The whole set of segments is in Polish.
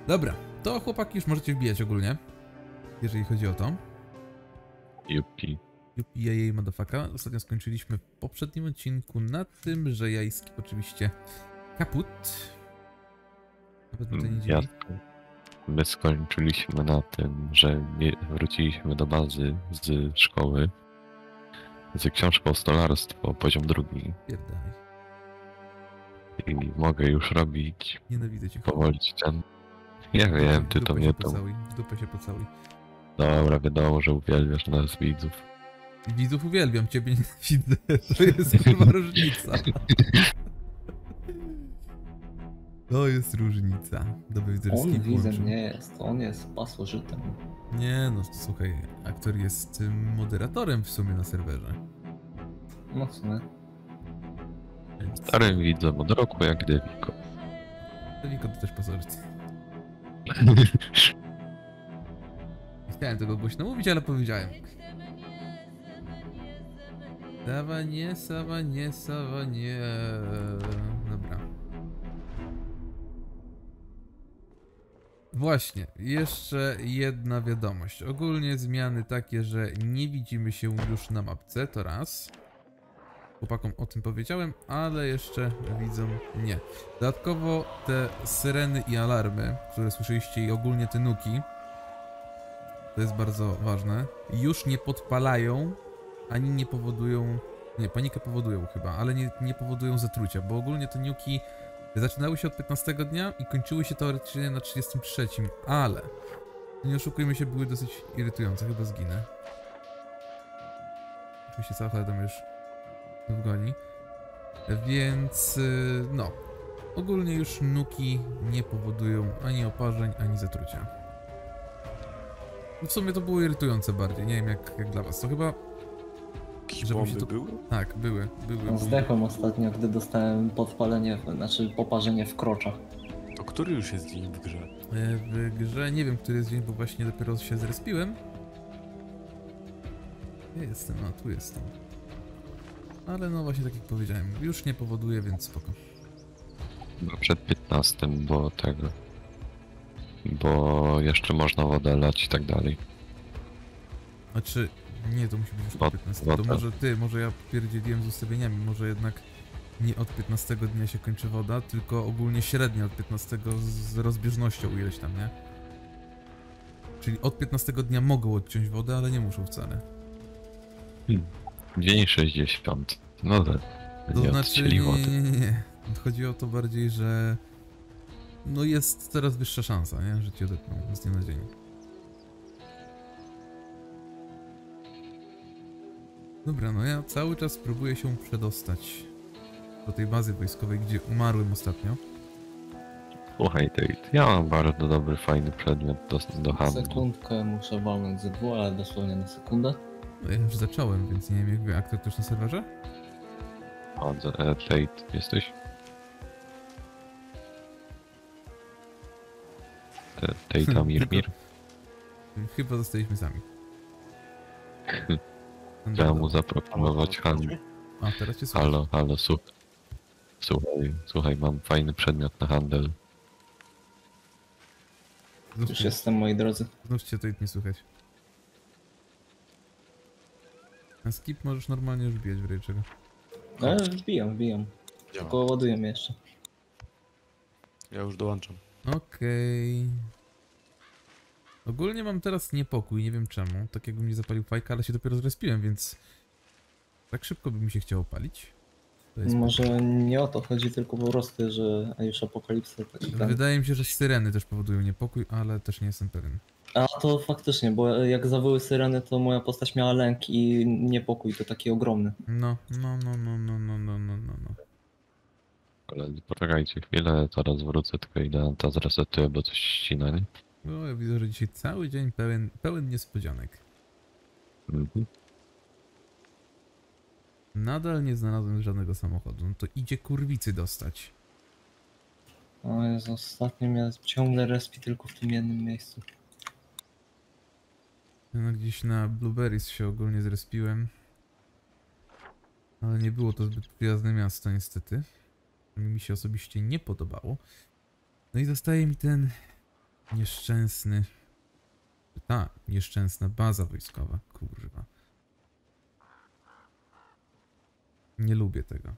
Dobra, to chłopaki już możecie wbijać ogólnie, jeżeli chodzi o to. Jupi. Jupi, jej motherfucker. Ostatnio skończyliśmy w poprzednim odcinku na tym, że ja i Skip oczywiście kaput. Nawet mnie to nie dziwi. My skończyliśmy na tym, że wróciliśmy do bazy z szkoły z książką Stolarstwo, poziom 2. Pierdaj. I mogę już robić Nienawidzę cię. powoli ten. Ja wiem, ty to mnie to. W dupę się pocałuj. Dobra, wiadomo, że uwielbiasz nas widzów. Widzów uwielbiam, ciebie nienawidzę. To jest chyba różnica. To jest różnica. Dobry widzę, On widzem nie jest, on jest pasożytem. Nie no, słuchaj, aktor jest moderatorem w sumie na serwerze. No w sumie. Więc... Starym widzom od roku jak Deviko. Deviko to też pasożyt. Chciałem tego głośno mówić, ale powiedziałem. Sawa nie. Dobra. Właśnie, jeszcze jedna wiadomość. Ogólnie zmiany takie, że nie widzimy się już na mapce, to raz. Chłopakom o tym powiedziałem, ale jeszcze widzą nie. Dodatkowo te syreny i alarmy, które słyszeliście, i ogólnie te nuki, to jest bardzo ważne, już nie podpalają, ani nie powodują... Nie, panikę powodują chyba, ale nie powodują zatrucia, bo ogólnie te nuki zaczynały się od 15 dnia i kończyły się teoretycznie na 33, ale nie oszukujmy się, były dosyć irytujące, chyba zginę. Oczywiście cała cholera już wgoni. Więc no, ogólnie już nuki nie powodują ani oparzeń, ani zatrucia. W sumie to było irytujące bardziej, nie wiem jak dla was, to chyba... Jakieś bomby to... były? Tak, były. Zdechłem ostatnio, gdy dostałem podpalenie, znaczy poparzenie w kroczach. To który już jest dzień w grze? W grze nie wiem, który jest dzień, bo właśnie dopiero się zrespiłem. Ja jestem, a tu jestem. Ale no właśnie tak jak powiedziałem, już nie powoduje, więc spoko. Chyba przed 15, bo tego. Bo jeszcze można wodę lać i tak dalej. Znaczy, nie, to musi być już po 15. To może ja pierdzieliłem z ustawieniami, może jednak nie od 15 dnia się kończy woda, tylko ogólnie średnio od 15 z rozbieżnością ileś tam, nie? Czyli od 15 dnia mogą odciąć wodę, ale nie muszą wcale. Dzień 60. No to znaczy, odcięli wody. Nie. Chodzi o to bardziej, że no jest coraz wyższa szansa, nie? Że ci odetną z dnia na dzień. Dobra, no ja cały czas próbuję się przedostać do tej bazy wojskowej, gdzie umarłem ostatnio. Słuchaj, Tate, ja mam bardzo dobry, fajny przedmiot do handlu. Sekundkę muszę walnąć ze dwu, ale dosłownie na sekundę. No ja już zacząłem, więc nie wiem jak aktor też na serwerze? Chodzę, Tate, jesteś? Tate, Mir. Chyba zostaliśmy sami. Chciałem mu zaproponować handel. A, teraz cię słucham. Halo, słuchaj, mam fajny przedmiot na handel. Już jestem, moi drodzy. Znów cię to nie słychać. Na skip możesz normalnie już bijać w razie czego. Ale wbijam. Działa. Tylko ładuję mnie jeszcze. Ja już dołączam. Okej. Ogólnie mam teraz niepokój, nie wiem czemu. Tak jakbym nie zapalił fajka, ale się dopiero zrespiłem, więc... Tak szybko by mi się chciało palić. To jest Może nie o to chodzi, tylko po prostu, że już apokalipsa taki ten. Wydaje mi się, że syreny też powodują niepokój, ale też nie jestem pewien. A to faktycznie, bo jak zawyły syreny, to moja postać miała lęk i niepokój to taki ogromny. No. Ale poczekajcie chwilę, zaraz wrócę, tylko idę to zresetuję, bo coś ścina, nie? No, ja widzę, że dzisiaj cały dzień pełen niespodzianek. Mhm. Nadal nie znalazłem żadnego samochodu. No to idzie kurwicy dostać. O Jezu, ostatnio mnie ciągle respi tylko w tym jednym miejscu. No, gdzieś na Blueberries się ogólnie zrespiłem. Ale nie było to zbyt przyjazne miasto niestety. Mi się osobiście nie podobało. No i zostaje mi ten Nieszczęsny. Ta, nieszczęsna baza wojskowa, kurwa. Nie lubię tego.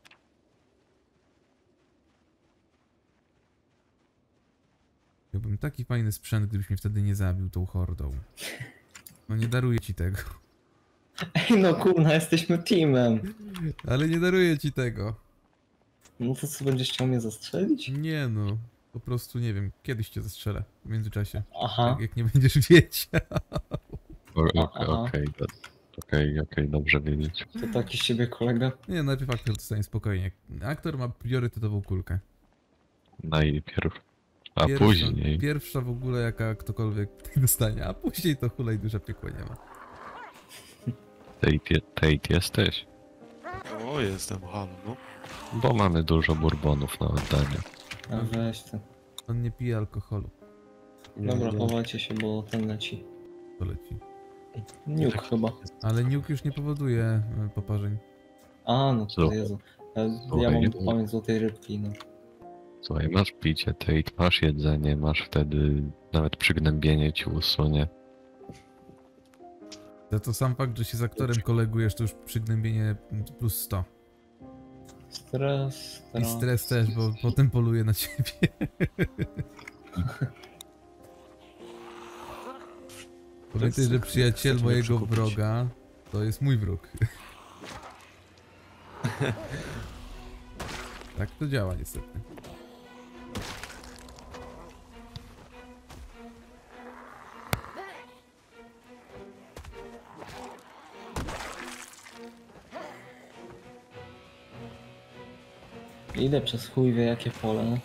Miałbym taki fajny sprzęt, gdybyś mnie wtedy nie zabił tą hordą. No nie daruję ci tego. Ej, no kurna, jesteśmy teamem. Ale nie daruję ci tego. No to co, będziesz chciał mnie zastrzelić? Nie no. Po prostu nie wiem, kiedyś cię zastrzelę w międzyczasie. Aha. Jak nie będziesz wiedział. Aha. Okej, dobrze wiedzieć. To taki z ciebie kolega? Nie, najpierw aktor dostanie spokojnie. Aktor ma priorytetową kulkę. Najpierw. A Pierwsza- później. Pierwsza w ogóle jaka ktokolwiek dostanie, a później to hulaj duża piekło nie ma. Tate jesteś? O, jestem Han, no. Bo mamy dużo bourbonów na oddanie. A weź ty. On nie pije alkoholu. Dobra, chowajcie się, bo ten leci. To leci. Nuke chyba. Ale nuke już nie powoduje poparzeń. A, no to Co? Jezu. Ja Słuchaj, mam pamięć złotej rybki, no. Słuchaj, masz picie, Tate, masz jedzenie, masz wtedy nawet przygnębienie ci usunie. Za to sam fakt, że się z aktorem kolegujesz, to już przygnębienie plus 100. Stres, I stres też, bo potem poluje na ciebie. Pamiętaj, że przyjaciel Chcesz mnie mojego przekupić. wroga to jest mój wróg. Tak to działa niestety. Idę przez chuj wie jakie pole.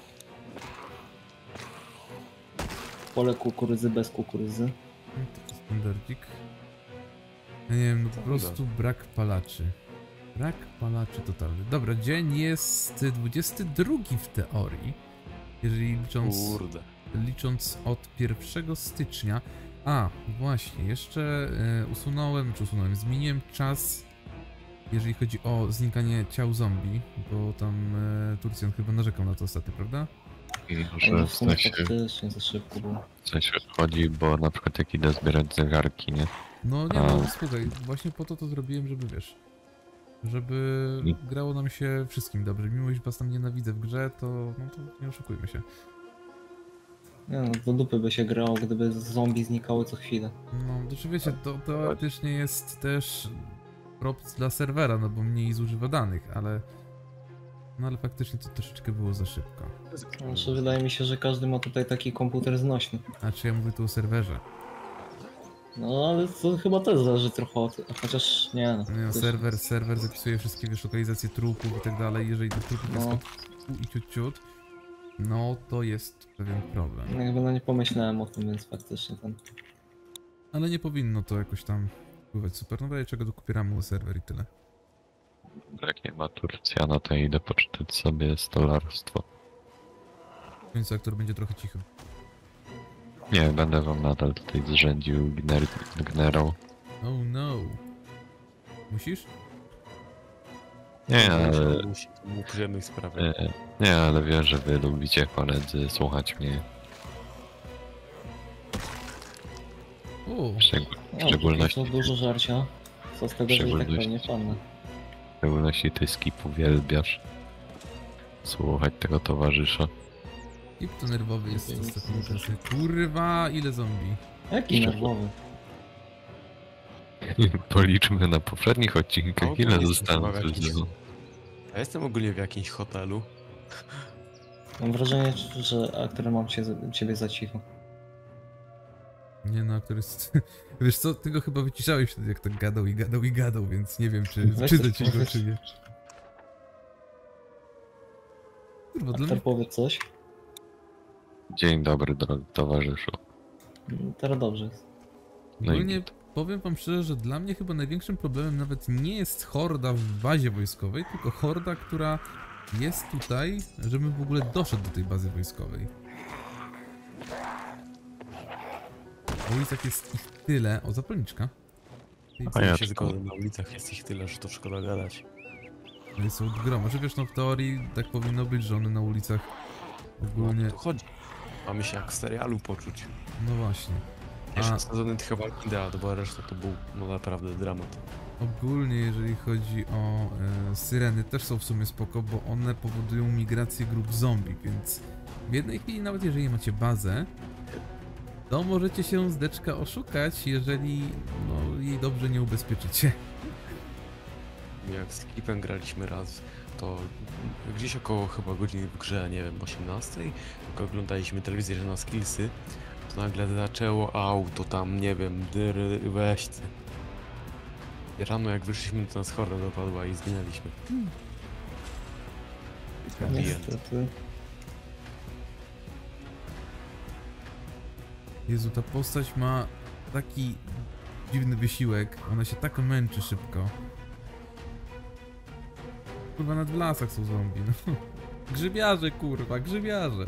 Pole kukurydzy bez kukurydzy. To standardzik. Ja nie wiem, no po Standard. prostu brak palaczy. Brak palaczy totalny. Dobra, dzień jest 22 w teorii. Jeżeli licząc od 1 stycznia. A, właśnie, jeszcze zmieniłem czas, jeżeli chodzi o znikanie ciał zombie, bo tam Turcjan chyba narzekał na to ostatnio, prawda? Ale Że w w sumie sensie, faktycznie za szybko było. chodzi, bo na przykład jak idę zbierać zegarki, nie? No nie, A. no słuchaj, właśnie po to zrobiłem, żeby wiesz, żeby grało nam się wszystkim dobrze. Mimo że was tam nienawidzę w grze, to no to nie oszukujmy się. Nie no, do dupy by się grało, gdyby zombie znikały co chwilę. No, znaczy wiecie, to teoretycznie jest też props dla serwera, no bo mniej zużywa danych, ale... No ale faktycznie to troszeczkę było za szybko. Znaczy, wydaje mi się, że każdy ma tutaj taki komputer znośny. A czy ja mówię tu o serwerze? No ale to chyba też zależy trochę od... Chociaż nie no. No, Też- serwer zapisuje wszystkie wiesz, lokalizacje trupów i tak dalej. Jeżeli tych trupów jest No. od i ciut, no to jest pewien problem. Jakby no nie pomyślałem o tym, więc faktycznie ten... Ale nie powinno to jakoś tam wpływać super. No daję czego dokupię ramu serwer i tyle. Jak nie ma Turcjana, to idę poczytać sobie stolarstwo. W końcu aktor będzie trochę cichy. Nie, będę wam nadal tutaj zrzędził gnerą. Oh no. Musisz? Nie, ale... Musi, to mu przyjemnych sprawia. Nie, ale wiem, że wy lubicie, koledzy, słuchać mnie. O, W No, szczególności, to dużo żarcia. Co z tego, że i tak szczególności- pewnie padnę. w szczególności ty skip uwielbiasz słuchać tego towarzysza. i to nerwowy jest ostatnim czasem. Kurwa, ile zombie. Jaki Szczerze. nerwowy. Policzmy na poprzednich odcinkach, No, ile to jest zostało chyba w jakimś- przez Ja jestem ogólnie w jakimś hotelu. Mam wrażenie, że aktor mam ciebie za cicho. Nie no, aktor jest... Wiesz co, ty go chyba wyciszałeś wtedy, jak tak gadał, więc nie wiem, Weź czy coś ci go, powiedz. czy nie. Kurwa, dla Aktor mnie... powie coś. Dzień dobry, drogi towarzyszu. Teraz dobrze jest. No Ogólnie i powiem wam szczerze, że dla mnie chyba największym problemem nawet nie jest horda w bazie wojskowej, tylko horda, która jest tutaj, żebym w ogóle doszedł do tej bazy wojskowej. Na ulicach jest ich tyle. O, zapalniczka. A ja Ja się tylko- zgodzę, na ulicach jest ich tyle, że to szkoda gadać. One są od groma. Że wiesz, no w teorii tak powinno być, że one na ulicach No, ogólnie... to chodzi. Mamy się jak w serialu poczuć. No właśnie. Pierwszy sezon The Walking Dead, bo reszta to był no naprawdę dramat. Ogólnie jeżeli chodzi o syreny, też są w sumie spoko, bo one powodują migrację grup zombie, więc w jednej chwili nawet jeżeli macie bazę, to możecie się z deczka oszukać, jeżeli no, jej dobrze nie ubezpieczycie. Jak z Kipem graliśmy raz, to gdzieś około chyba godziny w grze, nie wiem, 18, jak oglądaliśmy telewizję na skillsy, to nagle zaczęło auto tam, nie wiem, dyry, weź ty. I rano jak wyszliśmy, to nas horda dopadła i zginęliśmy. Niestety. Jezu, ta postać ma taki dziwny wysiłek, ona się tak męczy szybko. Kurwa, nawet w lasach są zombie, no. Grzybiarze, kurwa, grzybiarze.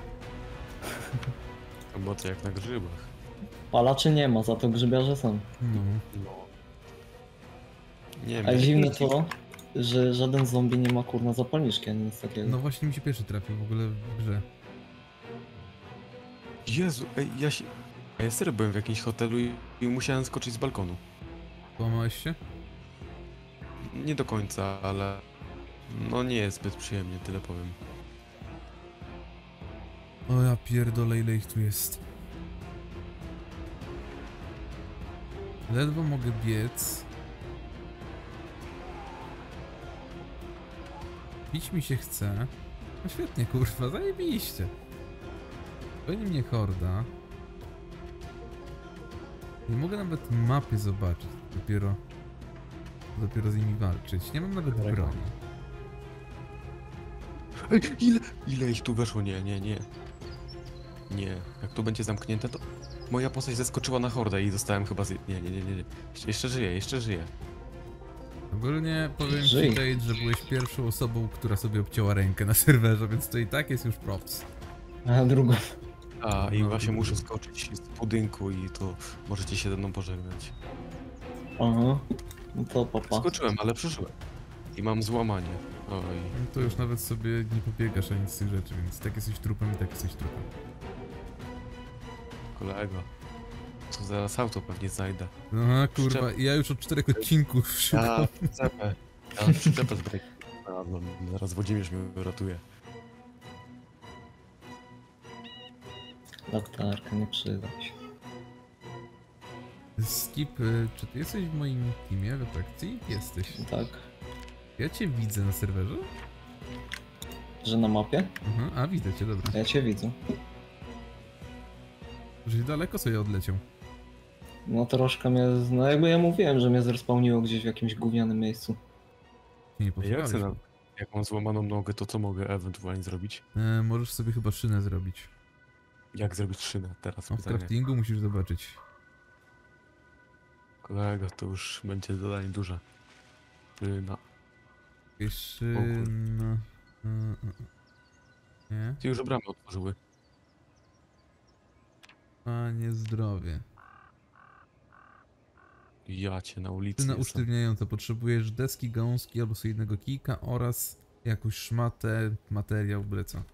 Bo to jak na grzybach. Palaczy nie ma, za to grzybiarze są. No. No. Nie wiem. A jak dziwne jeździ- to, że żaden zombie nie ma kurna zapalniczki, ani nic takiego. No właśnie mi się pierwszy trafił w ogóle w grze. Jezu, ej, ja serio byłem w jakimś hotelu i musiałem skoczyć z balkonu. Połamałeś się? Nie do końca, ale no nie jest zbyt przyjemnie, tyle powiem. O ja pierdolę, ile ich tu jest. Ledwo mogę biec. Pić mi się chce. No świetnie, kurwa, zajebiście. Goni mnie horda. Nie mogę nawet mapy zobaczyć. Dopiero z nimi walczyć. Nie mam nawet broni. Ej, ile ich tu weszło? Nie. Nie, jak tu będzie zamknięte, to moja postać zeskoczyła na hordę i dostałem chyba Nie. Jeszcze żyje. Ogólnie powiem Żyj. ci, Jade, że byłeś pierwszą osobą, która sobie obcięła rękę na serwerze, więc to i tak jest już props. A drugą. A, i No, właśnie to- muszę skoczyć z budynku i to możecie się ze mną pożegnać. Aha. No to papa. Skoczyłem, ale przyszłem. I mam złamanie. Oj. No to już nawet sobie nie pobiegasz ani z tych rzeczy, więc tak jesteś trupem i tak jesteś trupem. Kolego. Co zaraz auto pewnie znajdę. Aha, kurwa, ja już od 4 odcinków szukam. Ja przyczepę z break. Zaraz Włodzimierz mnie uratuje. Latarka nie przyda się. Skip, czy ty jesteś w moim teamie w efekcji? Jesteś. Tak. Ja cię widzę na serwerze? Że na mapie? Aha, a widzę cię, dobra. Ja cię widzę. Że daleko sobie odleciał. No troszkę mnie, no jakby ja mówiłem, że mnie zrespawniło gdzieś w jakimś gównianym miejscu. Nie Jak posłuchałeś. chcę jak mam złamaną nogę, to co mogę ewentualnie zrobić? Możesz sobie chyba szynę zrobić. Jak zrobić szynę? Teraz No, w pytanie. craftingu musisz zobaczyć. Kolego, to już będzie zadanie duże. Szyna. Szyna... Nie? Ty już bramy otworzyły. Panie zdrowie. Ja cię na ulicy Szyna jestem. usztywniająca. Potrzebujesz deski, gąski albo solidnego kijka oraz jakąś szmatę, materiał, byle co.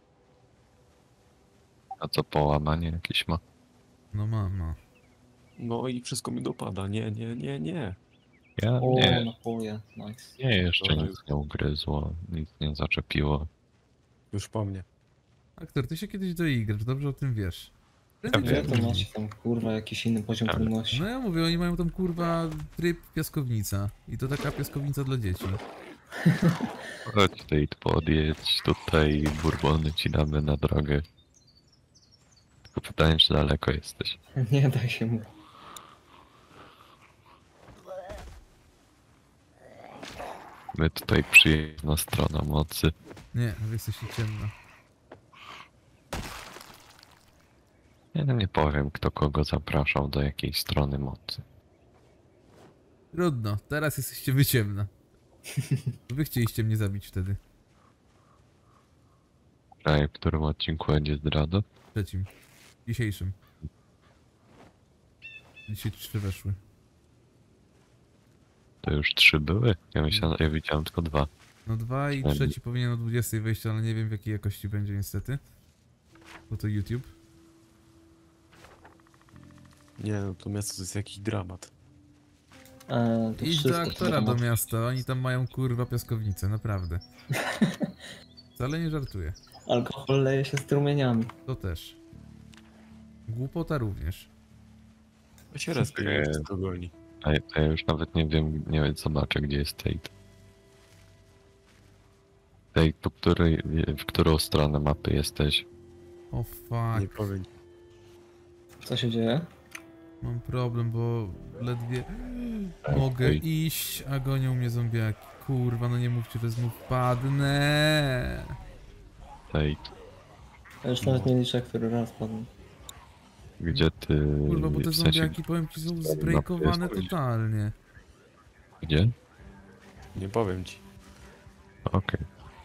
A co połamanie jakieś ma? No ma. No i wszystko mi dopada. Nie. Ja O, nie, napoje, nice. nie, jeszcze Dobra, nic nie ugryzło, nic nie zaczepiło. Już po mnie. Aktor, ty się kiedyś doigrasz, dobrze o tym wiesz. Prędzej wiem. czy To później. macie tam kurwa jakiś inny poziom Ale- trudności. No ja mówię, oni mają tam kurwa tryb piaskownica. I to taka piaskownica dla dzieci. Chodź tutaj, podjedź, tutaj bourbony ci damy na drogę. Tylko pytanie, czy daleko jesteś. Nie da się mu. My tutaj przyjeżdża strona mocy. Nie, wy jesteście ciemna. Ja nie powiem, kto kogo zapraszał do jakiej strony mocy. Trudno, teraz jesteście wy ciemna. Wy chcieliście mnie zabić wtedy. A w którym odcinku będzie zdrada? Trzecim. Dzisiejszym. Dzisiaj 3 weszły. To już 3 były? Ja widziałem tylko 2. No 2 i trzeci powinien o 20 wejść, ale nie wiem w jakiej jakości będzie niestety. Bo to YouTube. Nie no, to miasto to jest jakiś dramat. To Idź do wszystko aktora do dramat. miasta, oni tam mają kurwa piaskownicę, naprawdę. Wcale nie żartuję. Alkohol leje się strumieniami. To też. Głupota również. To się raz Nie. wszystko goni. A ja już nawet nie wiem, zobaczę, gdzie jest Tate. Tate, w którą stronę mapy jesteś? O Nie fuck. powiem. Co się dzieje? Mam problem, bo ledwie mogę Ej. iść, a gonią mnie zombiaki. Kurwa, no nie mówcie, że znów padnę. Tate, Ja już nawet nie liczę, który raz padłem. gdzie ty... Kurwa, bo te w sensie, zombiaki, powiem ci, są zbrejkowane jesteś? totalnie. Gdzie? Nie powiem ci. Okej.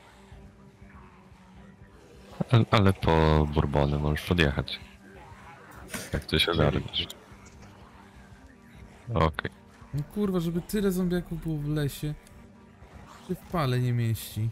Ale po Bourbony możesz podjechać. Jak coś ogarniesz. Okej. No kurwa, żeby tyle zombiaków było w lesie, się w pale nie mieści.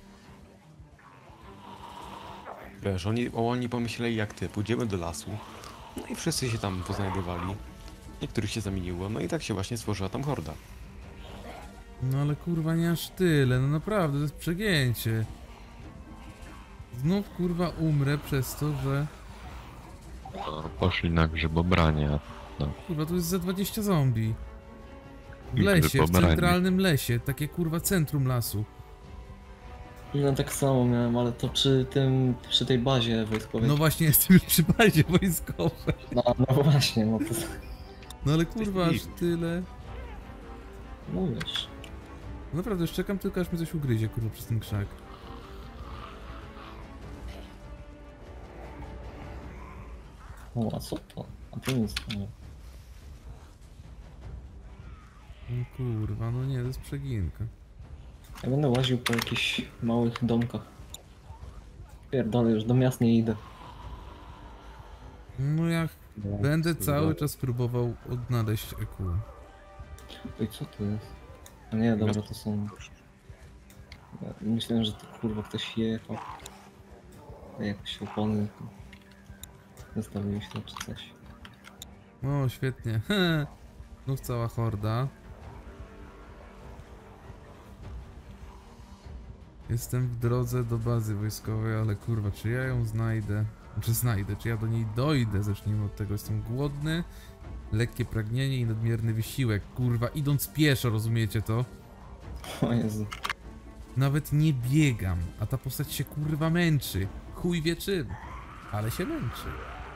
Wiesz, oni pomyśleli jak ty, pójdziemy do lasu. No i wszyscy się tam poznajdywali. Niektórych się zamieniło, no i tak się właśnie stworzyła tam horda. No ale kurwa nie aż tyle, no naprawdę, to jest przegięcie. Znów kurwa umrę przez to, że... No, poszli na grzybobranie. No. Kurwa, tu jest ze 20 zombie. W I lesie, w grzybobranie. centralnym lesie, takie kurwa centrum lasu. No tak samo miałem, ale to przy tej bazie wojskowej. No właśnie, jestem już przy bazie wojskowej. No właśnie, no to... No ale kurwa, aż tyle. No wiesz. Naprawdę, już czekam tylko aż mi coś ugryzie, kurwa, przez ten krzak. O, a co to? A to nic. No. No kurwa, no nie, to jest przeginka. Ja będę łaził po jakichś małych domkach. Pierdolę, już do miast nie idę. No ja będę cały czas próbował odnaleźć EQ. Oj, co to jest? A nie, dobra, to są... Ja myślałem, że to kurwa ktoś jechał. Jakoś opony zostawiły się czy coś. O, świetnie. Znów cała horda. Jestem w drodze do bazy wojskowej, ale kurwa, czy ja ją znajdę? Czy ja do niej dojdę? Zacznijmy od tego, jestem głodny, lekkie pragnienie i nadmierny wysiłek. Kurwa, idąc pieszo, rozumiecie to? O Jezu. Nawet nie biegam, a ta postać się kurwa męczy. Chuj wie czym, ale się męczy.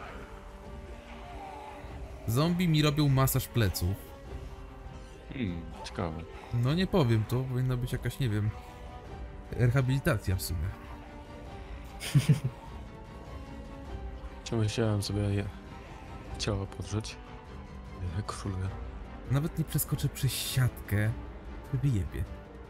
Zombie mi robią masaż pleców. Ciekawe. No nie powiem, to powinna być jakaś, nie wiem, rehabilitacja w sumie. Chciałem sobie ciało podrzeć. Królę. Nawet nie przeskoczę przez siatkę, to wyjebie.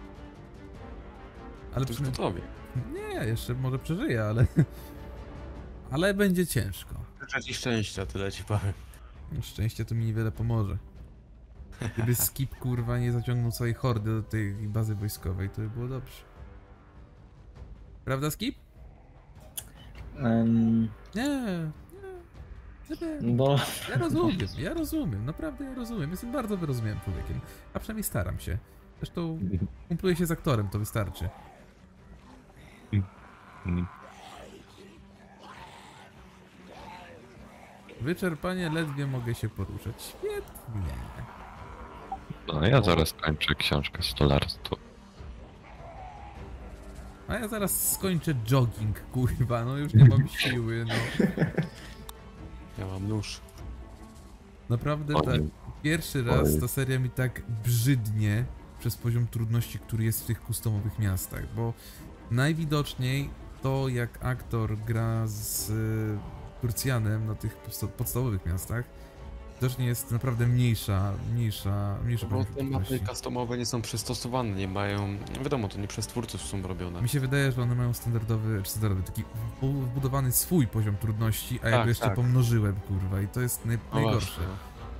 Ale To już przynajmniej... gotowie. Nie, jeszcze może przeżyję, ale... Ale będzie ciężko. Życzę ci szczęścia, tyle ci powiem. Szczęście to mi niewiele pomoże. Gdyby Skip kurwa nie zaciągnął całej hordy do tej bazy wojskowej, to by było dobrze. Prawda, Skip? Nie. Bo Ja rozumiem, naprawdę ja rozumiem. Jestem bardzo wyrozumiałym człowiekiem, a przynajmniej staram się. Zresztą kumpluję się z aktorem, to wystarczy. Mm. Wyczerpanie, ledwie mogę się poruszać. Świetnie. No, ja zaraz kończę książkę stolarstwo. A ja zaraz skończę jogging, kurwa, no już nie mam siły, no. Ja mam nóż. Naprawdę Oj. tak. Pierwszy raz Oj. ta seria mi tak brzydnie przez poziom trudności, który jest w tych customowych miastach, bo najwidoczniej to, jak aktor gra z Turcjanem na tych podstawowych miastach, widocznie jest naprawdę mniejsza Bo poziom te mapy trudności. customowe nie są przystosowane, nie mają... Wiadomo, to nie przez twórców są robione. Mi się wydaje, że one mają standardowy, taki wbudowany swój poziom trudności, a ja Tak, go jeszcze tak. pomnożyłem, kurwa, i to jest No najgorsze. właśnie.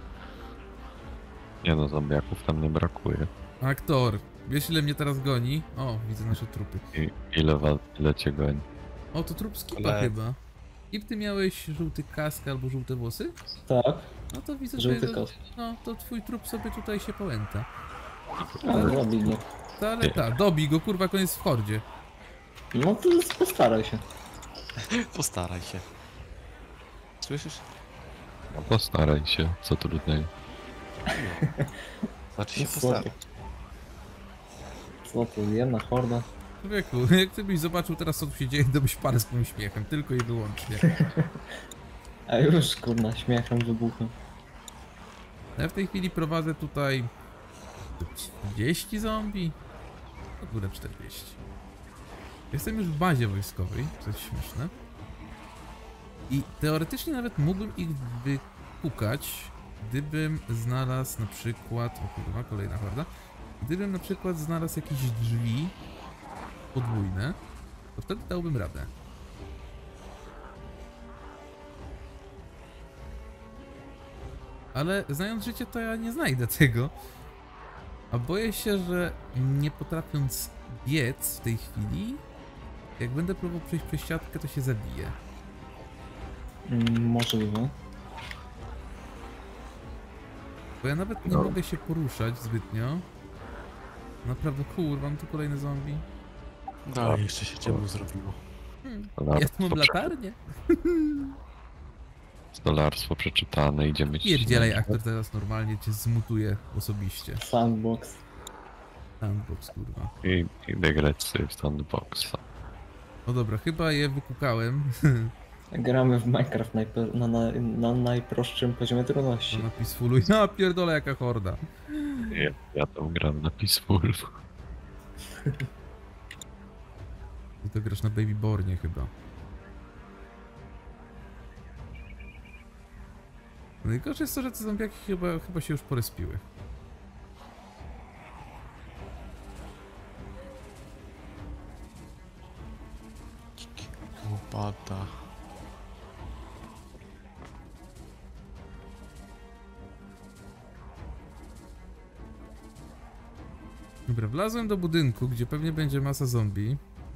Nie no, zombiaków tam nie brakuje. Aktor, wiesz ile mnie teraz goni? O, widzę nasze trupy. Ile cię goni? O, to trup Skipa Ale- chyba. I ty miałeś żółty kask albo żółte włosy? Tak, No to widzę, żółty że kask. no to twój trup sobie tutaj się pałęta. Ale zabij mnie. Ale dobij go, kurwa, koniec w hordzie. No to postaraj się. Postaraj się. Słyszysz? No postaraj się, co trudnego. No. Znaczy się Co postaraj. to? Co to, jedna horda? Człowieku, jak ty byś zobaczył teraz, co tu się dzieje, to byś parł z tym śmiechem, tylko i wyłącznie. A już kurna, śmiechem wybuchem. Ja w tej chwili prowadzę tutaj 30 zombie? W ogóle 40. Jestem już w bazie wojskowej, co jest śmieszne. I teoretycznie nawet mógłbym ich wykukać, gdybym znalazł na przykład... O kurwa, kolejna horda. Gdybym na przykład znalazł jakieś drzwi podwójne, to wtedy dałbym radę. Ale znając życie, to ja nie znajdę tego. A boję się, że nie potrafiąc biec w tej chwili, jak będę próbował przejść przez siatkę, to się zabiję. Możliwe. Bo ja nawet nie mogę się poruszać zbytnio. Naprawdę, kurwa, mam tu kolejne zombie. Dalej jeszcze się ciemno zrobiło. Ja tu mam latarnię. Stolarstwo przeczytane, idziemy ci. Pierdzielaj, aktor teraz normalnie cię zmutuje osobiście. Sandbox. Sandbox, kurwa. I grać sobie w sandboxa. No dobra, chyba je wykukałem. Gramy w Minecraft na najprostszym poziomie trudności. Na Peacefulu. Ja pierdolę, jaka horda. Ja tam gram na Peaceful. Ty to grasz na Babybornie chyba. Najgorsze jest to, że te zombiaki chyba się już porespiły. Łopata. Dobra, wlazłem do budynku, gdzie pewnie będzie masa zombie.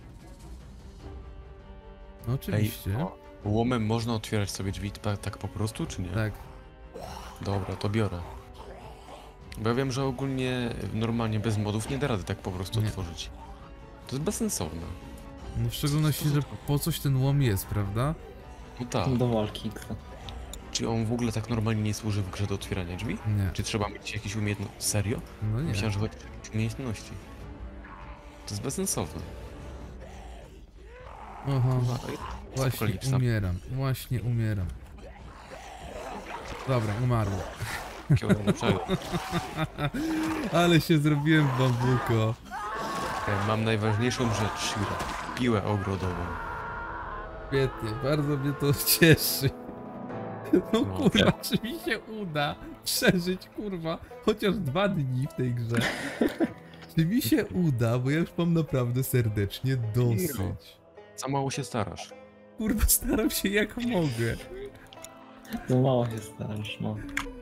No oczywiście. Łomem można otwierać sobie drzwi tak po prostu, czy nie? Tak. Dobra, to biorę. Bo ja wiem, że ogólnie normalnie bez modów nie da rady tak po prostu Nie. otworzyć. To jest bezsensowne. No w szczególności, że po coś ten łom jest, prawda? No tak. Do walki. Czy on w ogóle tak normalnie nie służy w grze do otwierania drzwi? Nie. Czy trzeba mieć jakieś umiejętności? Serio? No nie. Myślałem, że chodzi o jakieś umiejętności. To jest bezsensowne. Oho, Co właśnie kolej sam? umieram. Właśnie umieram. Dobra, umarło. Ale się zrobiłem w bambuko. Mam najważniejszą rzecz, Shira. Piłę ogrodową. Świetnie, bardzo mnie to cieszy. No No, kurwa, czy mi się uda przeżyć, kurwa, chociaż 2 dni w tej grze? Czy mi się uda, bo ja już mam naprawdę serdecznie dosyć. Za mało się starasz. Kurwa, staram się jak mogę. To mało się starasz, no.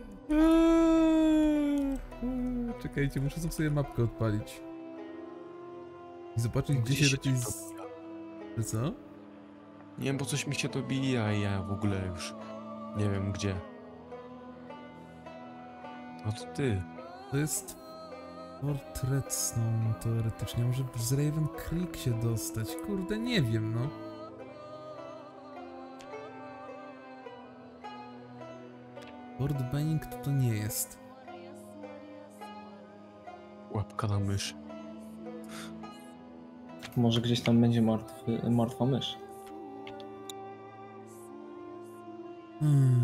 Czekajcie, muszę sobie mapkę odpalić. I zobaczyć, gdzie się lepiej Że co? Nie wiem, bo coś mi się dobija i ja w ogóle już nie wiem gdzie. No to ty. To jest Fort Redstone teoretycznie. Może z Raven Creek się dostać. Kurde, nie wiem, no. Fort Benning to nie jest. Łapka na mysz. Może gdzieś tam będzie martwa mysz. Hmm.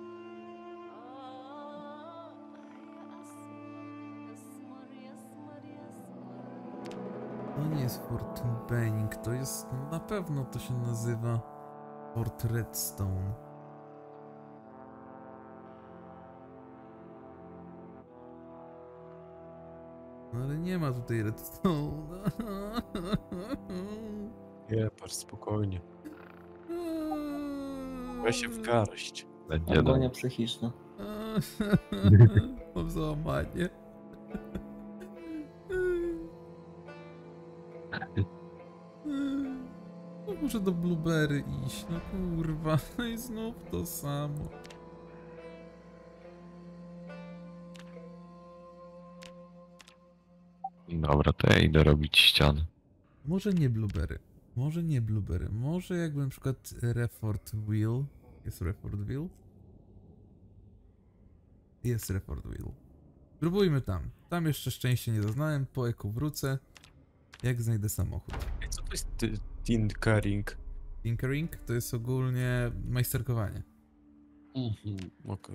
To nie jest Fort Benning, to jest... Na pewno to się nazywa Fort Redstone. No ale nie ma tutaj Redstone. Nie, patrz spokojnie. Weź się w garść. Będzie Agonia psychiczna. Mam załamanie. muszę do Blueberry iść, no kurwa, no i znów to samo. Dobra, to ja idę robić ścianę. Może nie Blueberry, może nie Blueberry, może jakby na przykład Refortville. Jest Refortville? Jest Refortville. Spróbujmy tam. Tam jeszcze szczęście nie doznałem, po eku wrócę, jak znajdę samochód. Co to jest tinkering? Tinkering to jest ogólnie majsterkowanie. Okej.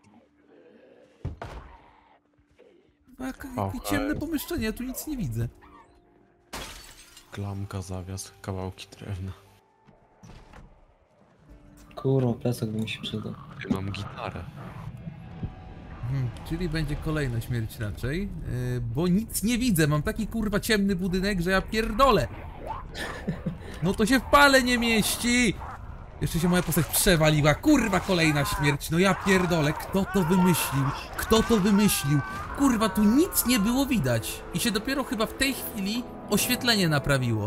Jakie ciemne pomieszczenie, ja tu nic nie widzę. Klamka, zawias, kawałki drewna. Kurwa, plecak by mi się przydał. Ja mam gitarę. Czyli będzie kolejna śmierć raczej, bo nic nie widzę, mam taki kurwa ciemny budynek, że ja pierdolę. No to się w pale nie mieści. Jeszcze się moja postać przewaliła, kurwa kolejna śmierć, no ja pierdolę, kto to wymyślił? Kto to wymyślił? Kurwa, tu nic nie było widać i się dopiero chyba w tej chwili oświetlenie naprawiło.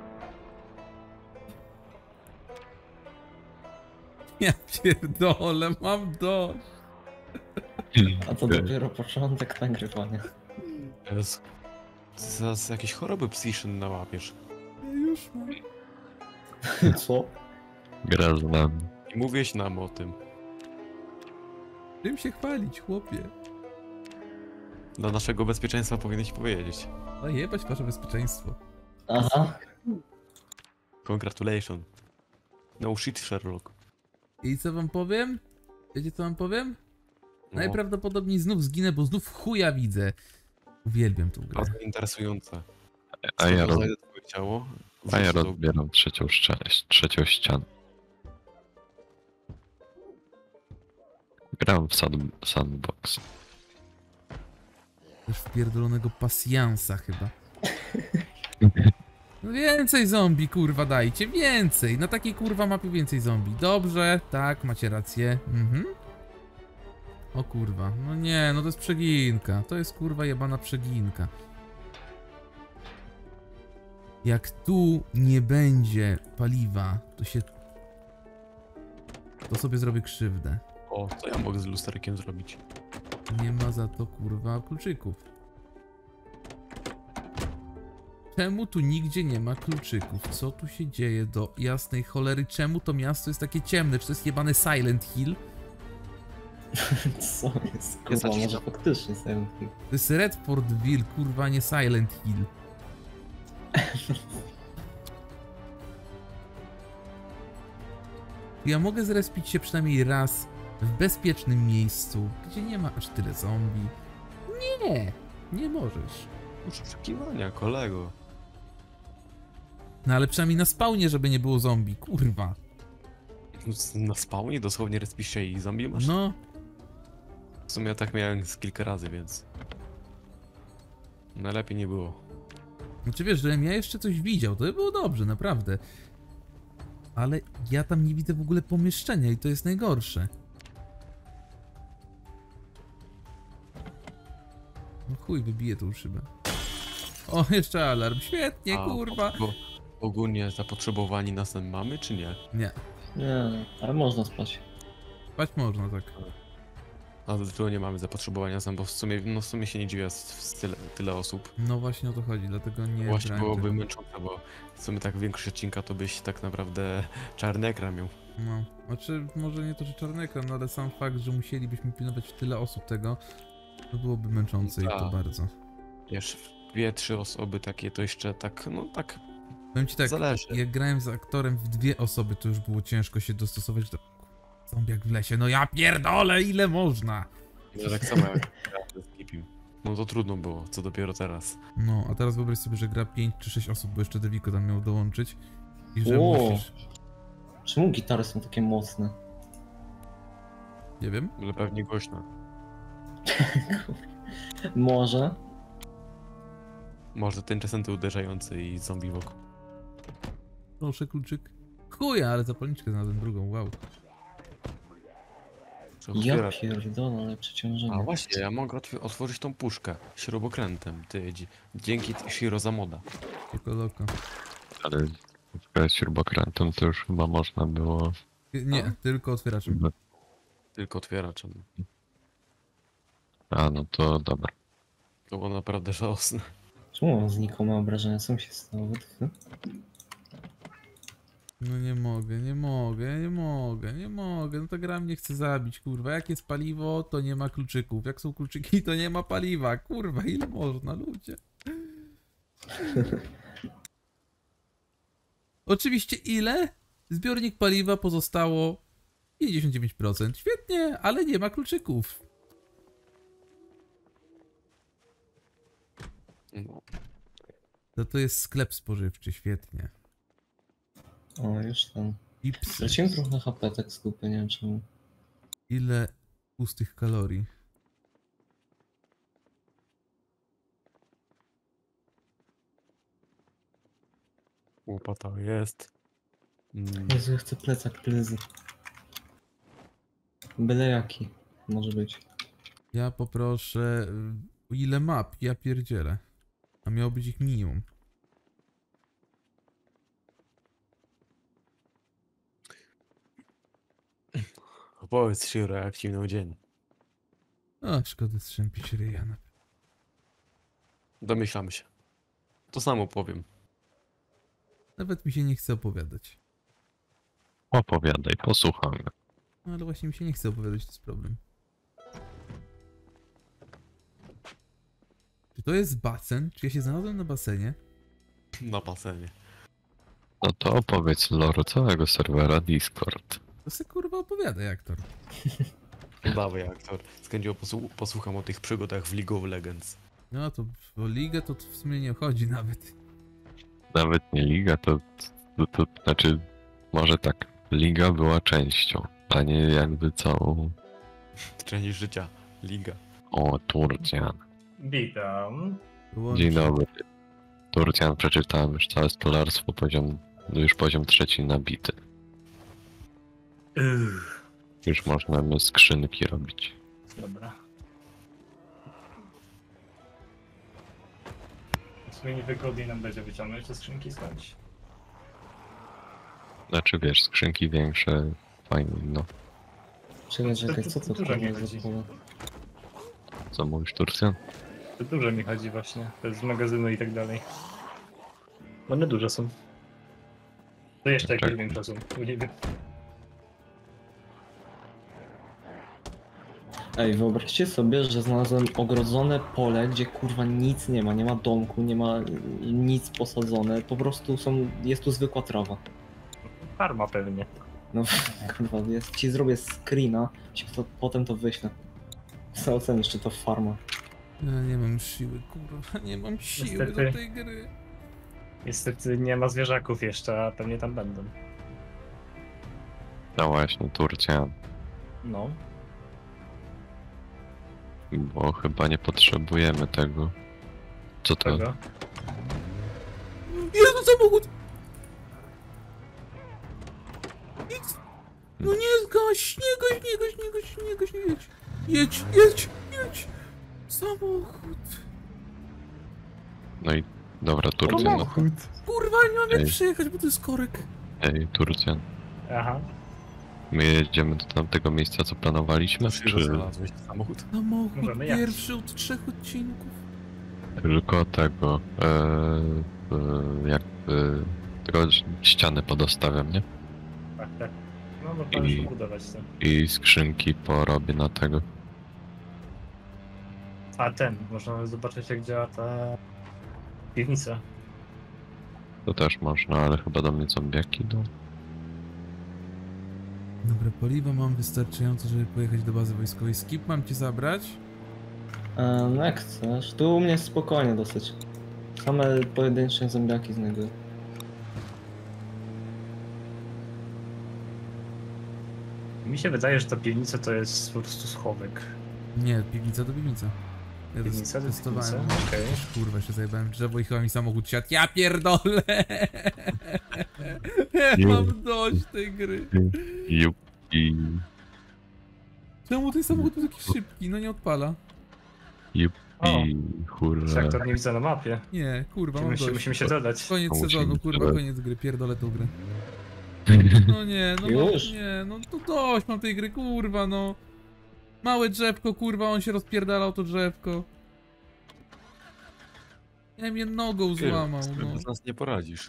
Ja pierdolę, mam dość. A to dopiero początek nagrywania. Jezu. Zaraz jakieś choroby psychiczne nałapiesz. Ja już mam. Co? Gra z nami. I mówiłeś nam o tym. Czym się chwalić, chłopie? Dla naszego bezpieczeństwa powinieneś powiedzieć. A jebać wasze bezpieczeństwo. Aha. Congratulations. No shit, Sherlock. I co wam powiem? Wiecie co wam powiem? No, Najprawdopodobniej znów zginę, bo znów chuja widzę. Uwielbiam tą grę. bardzo interesujące. A ja, Znajdę twoje ciało. a ja wrzucę do- rozbieram trzecią ścianę. Gram w sandbox. Też wpierdolonego pasjansa chyba. No więcej zombie, kurwa, dajcie, więcej. Na takiej kurwa mapie więcej zombie. Dobrze, tak, macie rację. O kurwa, no nie, no to jest przeginka. To jest kurwa jebana przeginka. Jak tu nie będzie paliwa, to sobie zrobię krzywdę. O, co ja mogę z lusterkiem zrobić? Nie ma za to kurwa kluczyków. Czemu tu nigdzie nie ma kluczyków? Co tu się dzieje do jasnej cholery? Czemu to miasto jest takie ciemne? Czy to jest jebany Silent Hill? Co jest? Kurwa, może faktycznie Silent Hill. To jest Redfordville, kurwa, nie Silent Hill. Ja mogę zrespić się przynajmniej raz w bezpiecznym miejscu, gdzie nie ma aż tyle zombie. Nie, nie możesz. Poszukiwania, kolego. No ale przynajmniej na spawnie, żeby nie było zombie, kurwa. Na spawnie dosłownie respisz się i zombie masz? No, W sumie ja tak miałem z kilka razy, więc... Najlepiej nie było. znaczy wiesz, żebym ja jeszcze coś widział, to by było dobrze, naprawdę. Ale ja tam nie widzę w ogóle pomieszczenia i to jest najgorsze. No chuj, wybiję tą szybę. O, jeszcze alarm, świetnie, kurwa. Bo ogólnie zapotrzebowani nas tam mamy, czy nie? Nie, Nie, ale można spać. spać można, tak. A dlaczego nie mamy zapotrzebowania sam, bo w sumie się nie dziwię z tyle osób. No właśnie o to chodzi, dlatego nie Właśnie brałem byłoby tego. męczące, bo w sumie tak większość odcinka to byś tak naprawdę czarny ekran miał. No, znaczy może nie to, że czarny ekran, no ale sam fakt, że musielibyśmy pilnować tyle osób tego, to byłoby męczące i to Tak. bardzo. Wiesz, 2-3 osoby takie to jeszcze tak, no tak Powiem ci tak, zależy. jak grałem z aktorem w 2 osoby, to już było ciężko się dostosować do zombiak w lesie. No ja pierdolę, ile można! Ja tak samo jak grałem ze Skipim. No to trudno było, co dopiero teraz. No, a teraz wyobraź sobie, że gra 5 czy 6 osób, bo jeszcze Deviko tam miał dołączyć. I że Ło. musisz... Czemu gitary są takie mocne? Nie wiem. Ale pewnie głośno. Może? Może tymczasem uderzający i zombie wokół. Proszę, kluczyk. Chuja, ale zapalniczkę znalazłem drugą, wow. Co Ja otwiera- pierdolę, ale przeciążenie. A właśnie, ja mogę otworzyć tą puszkę śrubokrętem. Dzięki Shiro za moda. Tylko loko. Ale Śrubokrętem to już chyba można było... Nie, tylko otwieraczem. Tylko otwieraczem. A, no to dobra. To było naprawdę żałosne. Czemu mam znikome obrażenia? Co mi się stało? Wytchy? No nie mogę, nie mogę, nie mogę, nie mogę. No ta gra mnie chce zabić, kurwa. Jak jest paliwo, to nie ma kluczyków. Jak są kluczyki, to nie ma paliwa. Kurwa, ile można, ludzie? Oczywiście ile? Zbiornik paliwa pozostało 59%. Świetnie, ale nie ma kluczyków. No. To jest sklep spożywczy, świetnie. O, już tam. Chipsy. Straciłem trochę HP tak z dupy, nie wiem czemu. Ile pustych kalorii? Łopata jest. Jezu, ja chcę plecak plezy. Byle jaki. Może być. Ja poproszę... Ile map? Ja pierdzielę. A miało być ich minimum. Opowiedz Shiro, jak ci minął dzień. O, szkoda strzępić ryja. Domyślam się. To samo powiem. Nawet mi się nie chce opowiadać. Opowiadaj, posłuchamy. No ale właśnie mi się nie chce opowiadać, to jest problem. Czy to jest basen? Czy ja się znalazłem na basenie? Na basenie. No to opowiedz lore całego serwera Discord. To se kurwa opowiadaj, aktor. Dawaj, aktor. Z chęcią posłucham o tych przygodach w League of Legends. No to o ligę to w sumie nie chodzi nawet. Nawet nie liga, to znaczy, może tak, liga była częścią, a nie jakby całą... Część życia. Liga. O, Turcjan. Witam. Dzień dobry. Turcjan, przeczytałem już całe stolarstwo, już poziom 3 nabity. Już można skrzynki robić. Dobra. W sumie niewygodniej nam będzie wyciągnąć te skrzynki skądś. Znaczy wiesz, skrzynki większe, fajnie, no. Czekaj, co to Dużo mi kurwa chodzi. za pole? Co mówisz, Turcjan? To dużo mi chodzi właśnie. To jest z magazynu i tak dalej. One duże są. To jeszcze jakieś Tak. większe są. Nie wiem. Ej, wyobraźcie sobie, że znalazłem ogrodzone pole, gdzie kurwa nic nie ma, nie ma domku, nie ma nic posadzone, po prostu jest tu zwykła trawa. Farma pewnie. No kurwa, ci zrobię screena, potem to wyślę. Chcę ocenić, czy to farma. Ja nie mam siły, kurwa, nie mam siły Niestety. do tej gry. Niestety nie ma zwierzaków jeszcze, a pewnie tam będą. No właśnie, Turcjan, No. bo chyba nie potrzebujemy tego. Co to? Tego. Jezu, samochód! Nic! No nie zgaś, nie gaś, nie gaś, nie gaś, nie gaś, nie gaś. Jedź, jedź, jedź! Samochód! No i dobra, Turcjan, no. Kurwa, nie mam jak Ej. przyjechać, bo to jest korek. Ej, Turcjan, Aha. my jedziemy do tamtego miejsca, co planowaliśmy, Shiro, czy znalazłeś samochód? Samochód Możemy jechać. pierwszy od 3 odcinków. tylko tego, jakby, tylko ściany podostawiam, nie? Tak, tak. No, można I- już budować to. I skrzynki porobię na tego. A można zobaczyć jak działa ta piwnica. To też można, ale chyba do mnie zombiaki idą. Dobra, paliwa mam wystarczająco, żeby pojechać do bazy wojskowej. Skip mam cię zabrać? No jak chcesz, tu u mnie spokojnie dosyć. Same pojedyncze zombiaki znajduję. Mi się wydaje, że ta piwnica to jest po prostu schowek. Nie, piwnica to piwnica. Ja to Piwnica to testowałem. piwnica? Okej. Kurwa, się zajebałem w drzewo i chyba mi samochód siadł. Ja pierdolę! Mam dość tej gry. Jup. I Czemu ten samochód był taki szybki? No nie odpala. jup. I kurwa. Sektor nie widzę na mapie. Nie, kurwa, mam Musimy się dodać. Koniec Musimy sezonu, kurwa, dodać. koniec gry, pierdolę tą grę. No nie, no Już? nie, no to dość mam tej gry, kurwa, no. Małe drzewko, kurwa, on się rozpierdalał to drzewko. Ja mnie nogą złamał, no. Bez nas nie poradzisz.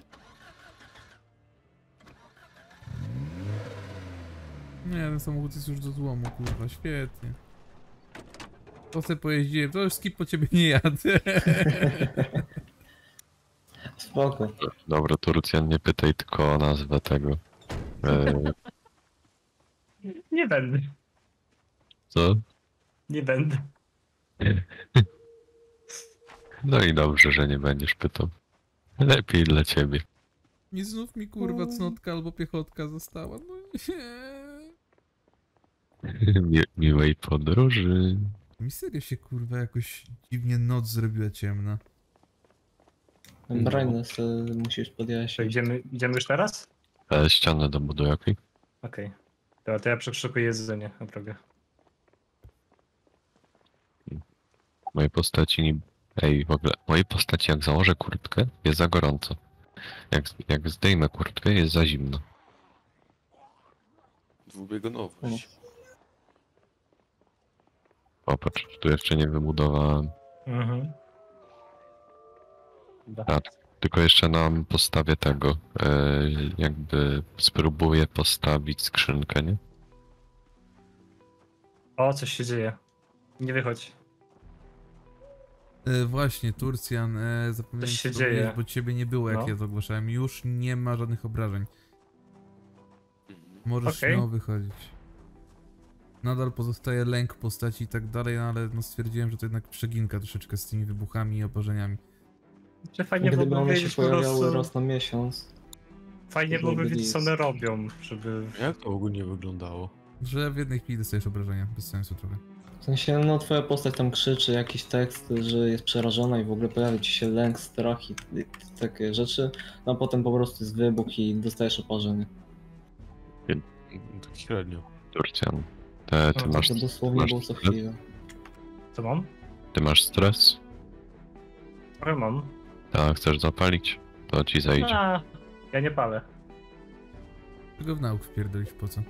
Nie, ten samochód jest już do złomu, kurwa, świetnie. To se pojeździłem, to już skip po ciebie nie jadę. Spoko. Dobra, Turcjan, nie pytaj tylko o nazwę tego. Nie będę. Co? Nie będę. No i dobrze, że nie będziesz pytał. Lepiej dla ciebie. I znów mi, kurwa, cnotka albo piechotka została, no nie. Miłej podróży. Mi serio się, kurwa, jakoś dziwnie noc zrobiła ciemna. Brightness musisz To podjaśnić. idziemy już teraz? Ścianę dobuduj, okej? Okej. Dobra, to ja przekrzykuję jedzenie na drogę. Mojej postaci nie... Ej, w ogóle, mojej postaci jak założę kurtkę, jest za gorąco. Jak zdejmę kurtkę, jest za zimno. Dwubiegunowość. Popatrz, tu jeszcze nie wybudowałem. Mhm. A, tylko jeszcze nam postawię tego. Jakby spróbuję postawić skrzynkę, nie? O, coś się dzieje. Nie wychodź. Właśnie, Turcjan, zapomniałem Coś się ci powiedzieć, dzieje. bo ciebie nie było, jak No. ja to ogłaszałem. Już nie ma żadnych obrażeń. Możesz Okej. śmiało wychodzić. Nadal pozostaje lęk postaci i tak dalej, no ale no stwierdziłem, że to jednak przeginka troszeczkę z tymi wybuchami i oparzeniami. Czy fajnie Gdyby byłoby one się wiedzieć po pojawiały prostu... raz na miesiąc. Fajnie to byłoby byłoby wiedzieć, co nic. one robią, żeby... Jak to ogólnie wyglądało? Że w jednej chwili dostajesz obrażenia, bez sensu trochę. W sensie, no twoja postać tam krzyczy jakiś tekst, że jest przerażona i w ogóle pojawia ci się lęk, strach i takie rzeczy, no a potem po prostu jest wybuch i dostajesz oparzenie. Tak średnio. Turcjan. Ty No, masz, to dosłownie masz było co stres? chwilę. Co mam? Ty masz stres? Trochę mam. Tak, chcesz zapalić? To ci zajdzie. A, ja nie palę. Tylko w nauk wpierdolić po co?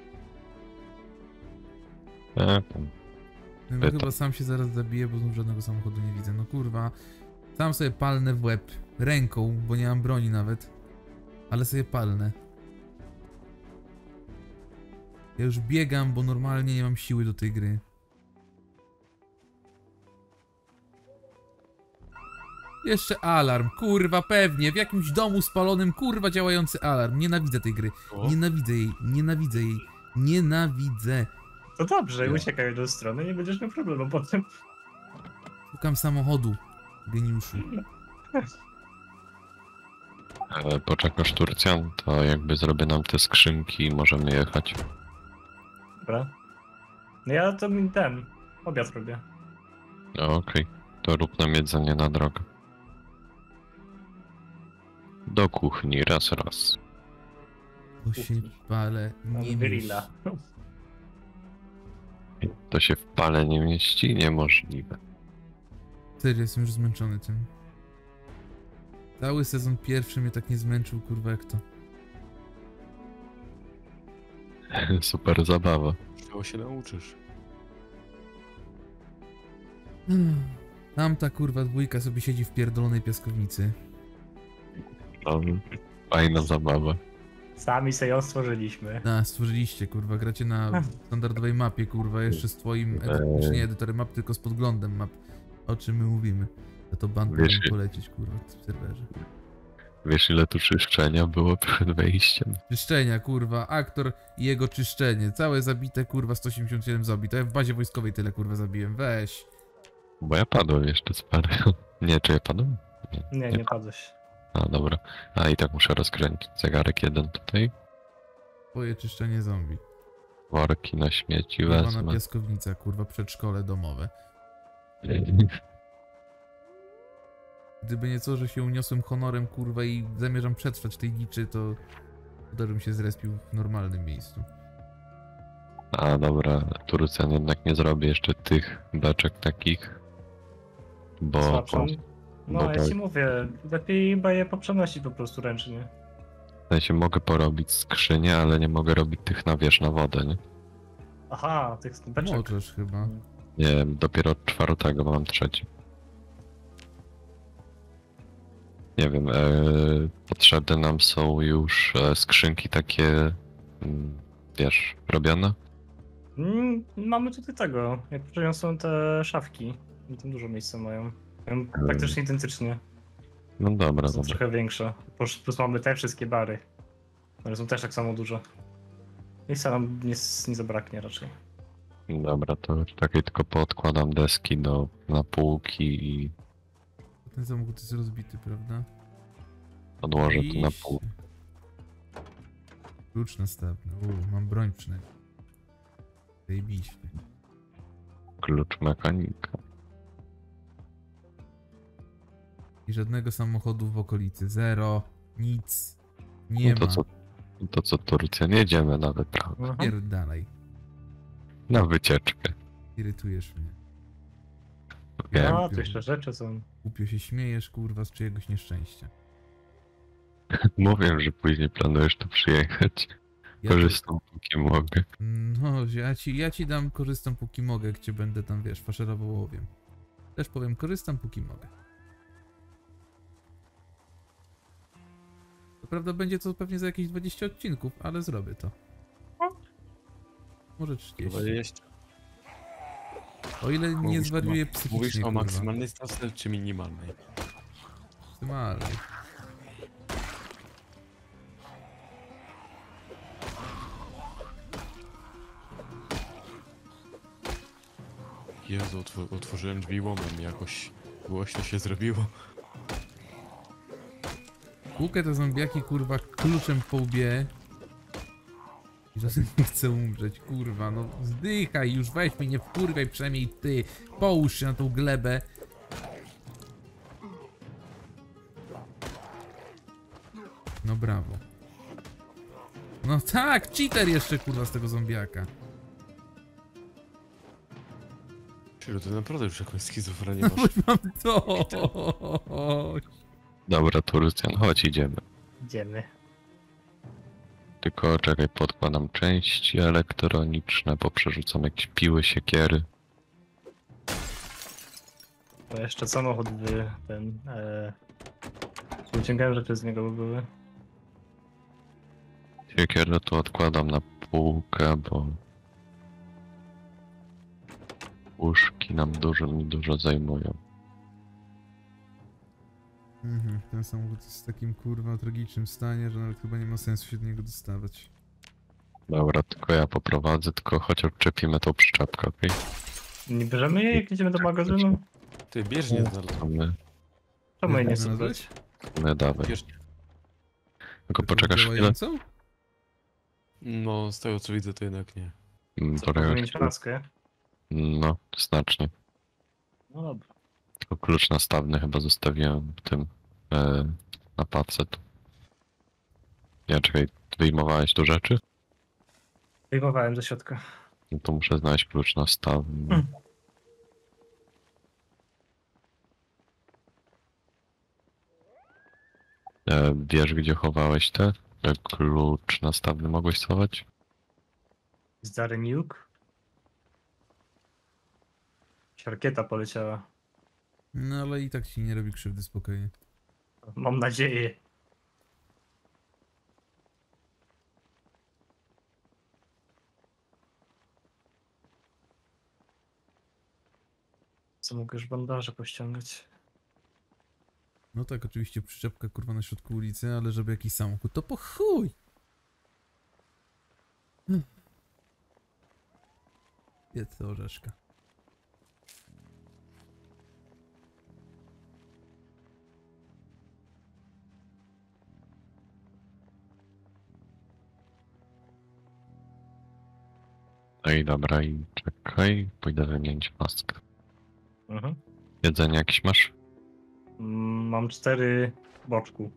Tam. No Pytam. chyba sam się zaraz zabiję, bo znów żadnego samochodu nie widzę. No kurwa, sam sobie palnę w łeb. Ręką, bo nie mam broni nawet. Ale sobie palnę. Ja już biegam, bo normalnie nie mam siły do tej gry. Jeszcze alarm, kurwa, pewnie. W jakimś domu spalonym, kurwa, działający alarm. Nienawidzę tej gry. O, Nienawidzę jej, nienawidzę jej. Nienawidzę. To dobrze, Ja. uciekaj do strony, nie będziesz miał problemu potem. Szukam samochodu, geniuszu. Poczekasz Turcjan, to jakby zrobię nam te skrzynki i możemy jechać. Dobra. No ja to ten, obiad robię. No, okej, to rób nam jedzenie na drogę. Do kuchni, raz. Bo się palę, nie mieści. Grilla. To się w pale nie mieści? Niemożliwe. Serio, jestem już zmęczony tym. Cały sezon pierwszy mnie tak nie zmęczył, kurwa, jak to. Super zabawa. czego się nauczysz? Tamta kurwa dwójka sobie siedzi w pierdolonej piaskownicy. No, fajna zabawa. Sami sobie ją stworzyliśmy. Stworzyliście, kurwa, gracie na standardowej mapie, kurwa, jeszcze z twoim, nie edytorem map, tylko z podglądem map. O czym my mówimy? To ban Wiesz, powinien polecieć, kurwa, w serwerze. Wiesz ile tu czyszczenia było przed wejściem? Czyszczenia, kurwa, aktor i jego czyszczenie. Całe zabite, kurwa, 187 zombie. To ja w bazie wojskowej tyle, kurwa, zabiłem. Weź. Bo ja padłem jeszcze z parę. Nie, czy ja padłem? Nie padłeś. A, dobra. A, i tak muszę rozkręcić. Zegarek jeden tutaj. Twoje czyszczenie zombie. Worki na śmieci Kurwa, na wezmę. piaskownica, kurwa, przedszkole domowe. Gdyby nie to, że się uniosłem honorem, kurwa, i zamierzam przetrwać tej dziczy, to bym się zrespił w normalnym miejscu. A, dobra. Turcjan jednak nie zrobię jeszcze tych beczek takich. Bo Słabszą. No, bo ja ci mówię, lepiej chyba je poprzenosić po prostu ręcznie. w sensie mogę porobić skrzynię, ale nie mogę robić tych na wiesz, na wodę, nie? Aha, tych beczek. Możesz chyba. Nie wiem, dopiero 4 mam 3. Nie wiem, potrzebne nam są już skrzynki takie, wiesz, robione? Mamy tutaj tego, jak przyniosą te szafki. I tam dużo miejsca mają. Mają praktycznie identycznie. No dobra, Są dobra. trochę większe. Plus mamy te wszystkie bary. One są też tak samo duże. Miejsca nam nie zabraknie raczej. Dobra, to takiej tylko poodkładam deski na półki i Ten samochód jest rozbity, prawda? odłożę to na Iść. pół. Klucz następny. Mam broń przynajmniej. Zajebiście. Klucz mechanika. I żadnego samochodu w okolicy. Zero. Nic. Nie No ma. to co Turcja, nie jedziemy nawet, prawda? Pierdalej. Na wycieczkę. Irytujesz mnie. Wiem, No, to jeszcze rzeczy są. Głupio się śmiejesz, kurwa, z czyjegoś nieszczęścia. mówię, że później planujesz tu przyjechać. Ja Korzystam póki mogę. No, ja ci dam, korzystam póki mogę, jak cię będę tam, wiesz, faszerował ołowiem. Też powiem, korzystam póki mogę. Co prawda będzie to pewnie za jakieś 20 odcinków, ale zrobię to. Może 30. 20. O ile nie Mówisz zwariuję Mówisz psychicznie, o kurwa. maksymalnej stawce czy minimalnej? Maksymalnej. Jezu, otworzyłem drzwi łomem, jakoś głośno się zrobiło. Kłukę te zombiaki, kurwa, kluczem po łbie. I czasem nie chcę umrzeć, kurwa, no zdychaj już, weź mnie, nie wkurwaj, przynajmniej ty. Połóż się na tą glebę. No brawo. No tak, cheater jeszcze, kurwa, z tego zombiaka. Czyli to naprawdę już jakąś schizofrenię No masz. już mam dość. Dobra, Turcjan, chodź, idziemy. Idziemy. Tylko czekaj, podkładam części elektroniczne, poprzerzucam jakieś piły, siekiery. To jeszcze samochód wyciągałem rzeczy z niego, bo były. Siekierę tu odkładam na półkę, bo łóżki nam dużo zajmują. Ten samochód jest w takim, kurwa, tragicznym stanie, że nawet chyba nie ma sensu się do niego dostawać. Dobra, tylko ja poprowadzę, tylko choć odczepimy tą przyczepkę, okej? Nie bierzemy jej, jak idziemy do magazynu? Ty, bieżnie znalazłem. To my, Czemu jej nie Znalazłeś? słuchać? dawaj. Bieżnie. Tylko Taką poczekasz chwilę. działającą? No, z tego co widzę, to jednak nie. Co, powinien Poczekasz mieć chwilę. maskę? No, znacznie. No dobra. Tylko klucz nastawny chyba zostawiłem w tym, na pace tu. Ja czekaj, wyjmowałeś tu rzeczy? Wyjmowałem ze środka. No to muszę znaleźć klucz nastawny. Wiesz, gdzie chowałeś te? Klucz nastawny mogłeś schować? Z Darren Nuke. Rakieta poleciała. No ale i tak ci nie robi krzywdy, spokojnie. Mam nadzieję. Co mogę już bandaże pościągać? No tak, oczywiście przyczepka, kurwa, na środku ulicy, ale żeby jakiś samochód, to po chuj! Jedz to orzeszka. No i dobra, i czekaj, pójdę wymienić maskę. Mhm. Jedzenie jakieś masz? Mam 4 boczku.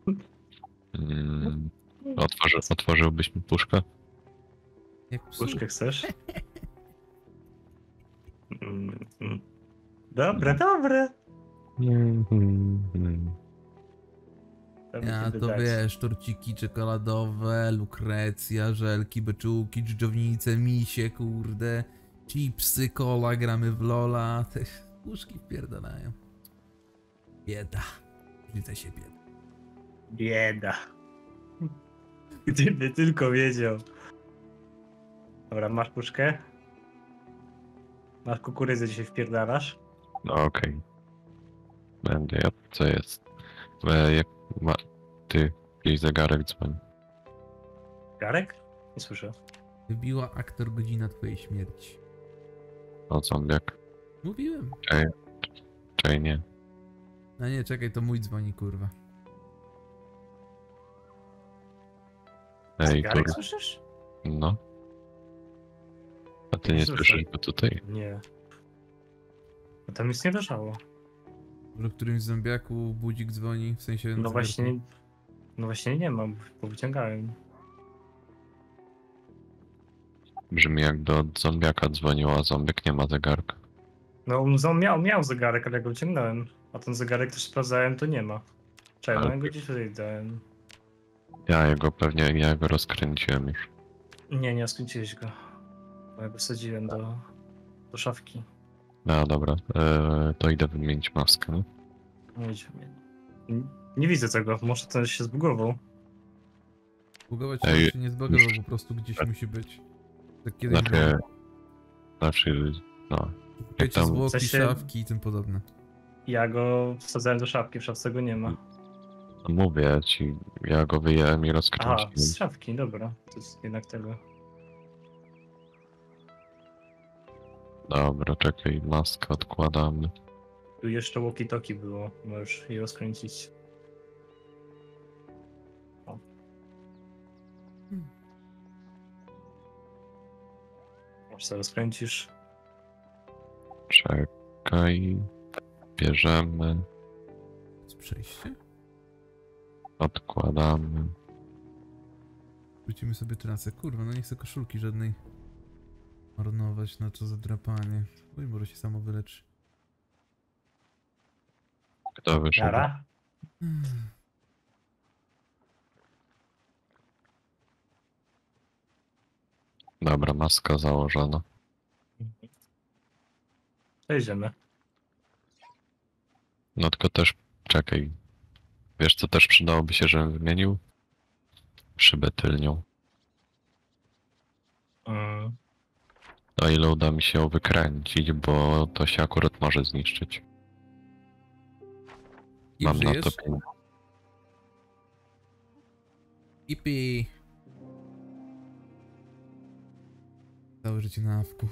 Otworzyłbyś mi puszkę? Jak psu. Puszkę chcesz? Dobre, dobre. Ja to wiesz, torciki czekoladowe, lukrecja, żelki, beczułki, dżdżownice, misie, kurde, chipsy, cola, gramy w lola, te puszki wpierdalają. Bieda. Widzę się bieda. Bieda. Gdyby tylko wiedział. Dobra, masz puszkę? Masz kukurydzę, dzisiaj wpierdalasz? No okej. Będę, co jest? Jak ma... Ty, jakiś zegarek dzwoni. Garek? Nie słyszę. Wybiła aktor godzina twojej śmierci. O, zombiak. Mówiłem. Czy nie? A nie, czekaj, to mój dzwoni, kurwa. Ej, Garek tu... słyszysz? No. A ty Nie nie słyszę. słyszysz go tutaj? Nie. No tam nic nie leżało. W którymś zombiaku budzik dzwoni, w sensie... No zegarku. właśnie... No właśnie nie mam, bo wyciągałem. Brzmi jakby od zombiaka dzwoniło, a zombiak nie ma zegarka. No on miał zegarek, ale go wyciągnąłem. A ten zegarek też sprawdzałem, to nie ma. Czekaj, Ale- no ja go gdzieś tutaj dałem. Ja go rozkręciłem już. Nie skończyłeś go. Bo ja go wsadziłem do szafki. No dobra, to idę wymienić maskę. No? No idź. Nie widzę tego, może ten się zbugował. Bugować Ej, się nie zbagował, już- po prostu gdzieś musi być. Tak kiedyś Znaczy, no. Wiecie, tam- zwłoki, W sensie- szafki i tym podobne. Ja go wsadzałem do szafki, w szafce go nie ma. Mówię ci, ja go wyjąłem i Aha, rozkręciłem. z szafki, dobra. To jest jednak tego. Dobra, czekaj, maskę odkładamy. Tu jeszcze walkie-talkie było, możesz je rozkręcić. O. Może sobie rozkręcisz. Czekaj, bierzemy, Z przejście? odkładamy. Wrócimy sobie trasę. Kurwa, no nie chcę koszulki żadnej marnować na to zadrapanie. Oj, może się samo wyleczy. Kto wyszedł? Jara? Dobra, maska założona. Przejdziemy. No tylko też, czekaj. Wiesz co też przydałoby się, żebym wymienił? Szybę tylnią. O ile uda mi się ją wykręcić, bo to się akurat może zniszczyć. I Mam na to żyjesz? pieniądze. Ipi. Całe życie na awku.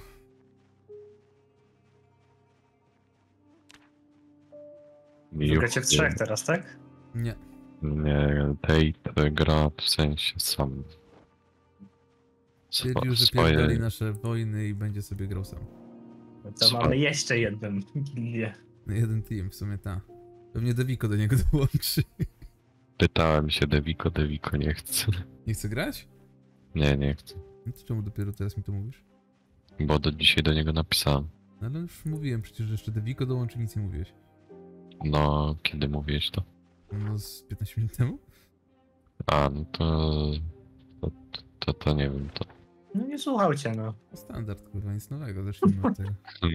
Szukacie w trzech teraz, tak? Nie. Nie, Tate gra w sensie sam. Stwierdził, że pierdoli nasze wojny i będzie sobie grał sam. No to mamy jeszcze jedną gildię. No jeden team, w sumie ta. Pewnie Deviko do niego dołączy. Pytałem się Deviko nie chce. Nie chce grać? Nie chcę. No to czemu dopiero teraz mi to mówisz? Bo do dzisiaj do niego napisałem. No ale już mówiłem przecież, że jeszcze Deviko dołączy, nic nie mówiłeś. No, kiedy mówiłeś to? No z 15 minut temu? A, no to nie wiem, to... No nie słuchał cię, no. No standard, kurwa, nic nowego, zacznijmy od tego.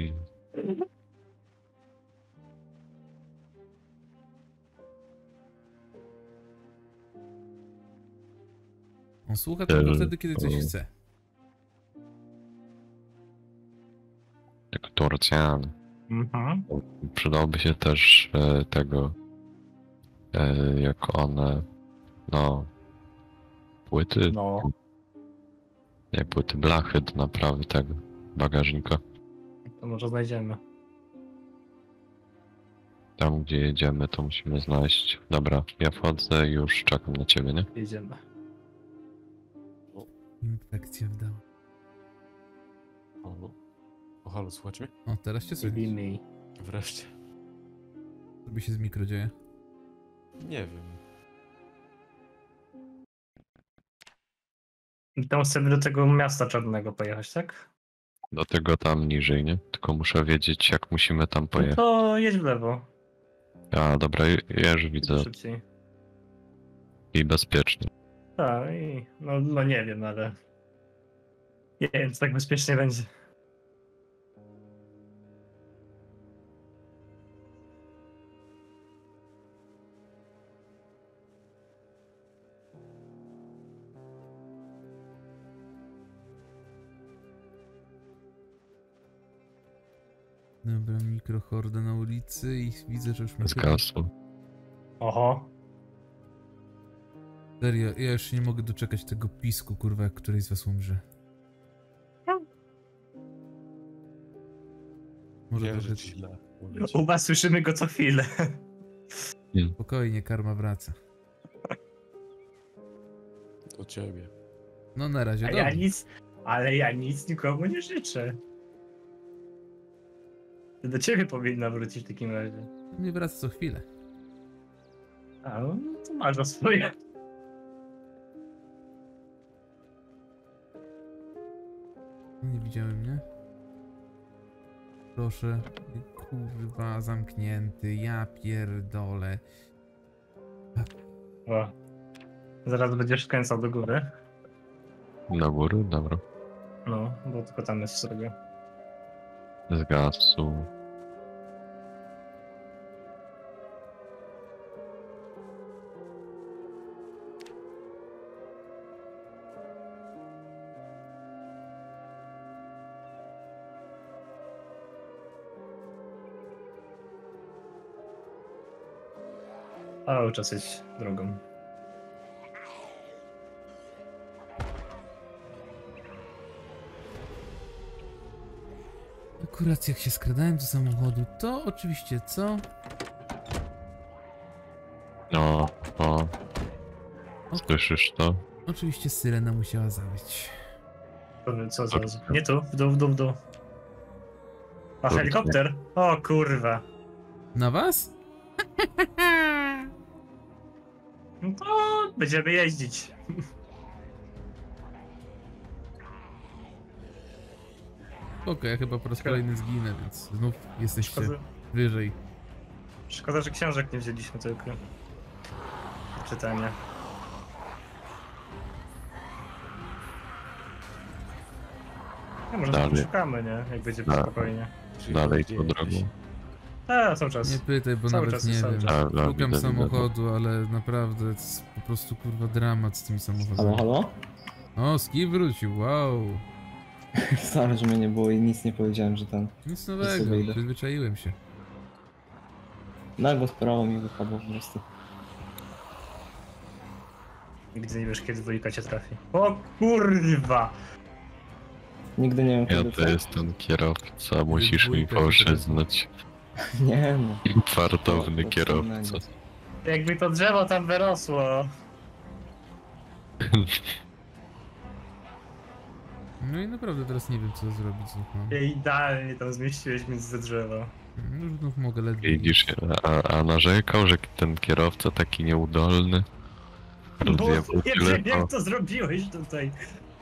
On słucha tylko wtedy, kiedy coś chce. Jak Turcjan. Mhm. Przydałoby się też tego, jak one, no, płyty, No. nie płyty, blachy do naprawy tego bagażnika. To może znajdziemy. Tam gdzie jedziemy, to musimy znaleźć. Dobra, ja wchodzę i już czekam na ciebie, nie? Jedziemy. Infekcja wdała. O, halo, słuchajcie mnie? O, teraz cię słychać. Zbijmy. Wreszcie. Co by się z mikro dzieje? Nie wiem. Tam chcemy do tego miasta czarnego pojechać, tak? Do tego tam niżej, nie? Tylko muszę wiedzieć, jak musimy tam No pojechać. to jedź w lewo. A, dobra, ja już widzę. Szybciej. I bezpiecznie. Tak, i no nie wiem, ale... Nie wiem, czy tak bezpiecznie będzie. Dobra, mikrohorda na ulicy i widzę, że już mnie Zgasło. Oho. Serio, ja już nie mogę doczekać tego pisku, kurwa, jak któryś z was umrze. Może Nie, trochę że źle mówić. U was słyszymy go co chwilę. spokojnie, karma wraca. Do ciebie. No na razie, Ale ja nic nikomu nie życzę. To do ciebie powinna wrócić w takim razie. Nie wraca co chwilę. A, no to masz za swoje. Nie widziałem mnie. Proszę. Kurwa, zamknięty. Ja pierdolę. O. Zaraz będziesz skręcał do góry. Na górę? Dobra. No, bo tylko tam jest sobie. Zgasł. Cały czas jest drogą. Akurat jak się skradałem do samochodu, to oczywiście co? No, o. O. Słyszysz to? Oczywiście syrena musiała zabić. Co zaraz? Nie tu, w dół. A helikopter? O kurwa. Na was? No to będziemy jeździć. Okej, ja chyba po raz kolejny zginę, więc znów jesteście Szkoda, wyżej. szkoda, że książek nie wzięliśmy tylko. Do czytania. No, może Dalej. poszukamy, nie? Jak będzie Da- spokojnie. Czyli Dalej gdzie tą drogą. jesteś? A, cały czas. Nie pytaj, bo Cały nawet czas, nie cały wiem. czas. A, Szukam widzę. samochodu, ale naprawdę to jest po prostu kurwa dramat z tymi samochodami. Halo? O, Ski wrócił, wow. Stary, że mnie nie było i nic nie powiedziałem, że ten... Nic sobie nowego, idę. przyzwyczaiłem się. Nagło sprawa mi wypadła po prostu. Nigdy nie wiesz, kiedy dwójka cię trafi. O kurwa! Nigdy nie wiem, Ja kiedy to jest ten kierowca, musisz mi dwójka poprzyznać. Nie no. Fartowny To kierowca. Jakby to drzewo tam wyrosło. No i naprawdę teraz nie wiem, co zrobić znów mam. Idealnie tam zmieściłeś między te drzewa. Już znów mogę ledwie Widzisz, a narzekał, że ten kierowca taki nieudolny. Bo Rozjebał nie tyle, wiem, jak to zrobiłeś tutaj.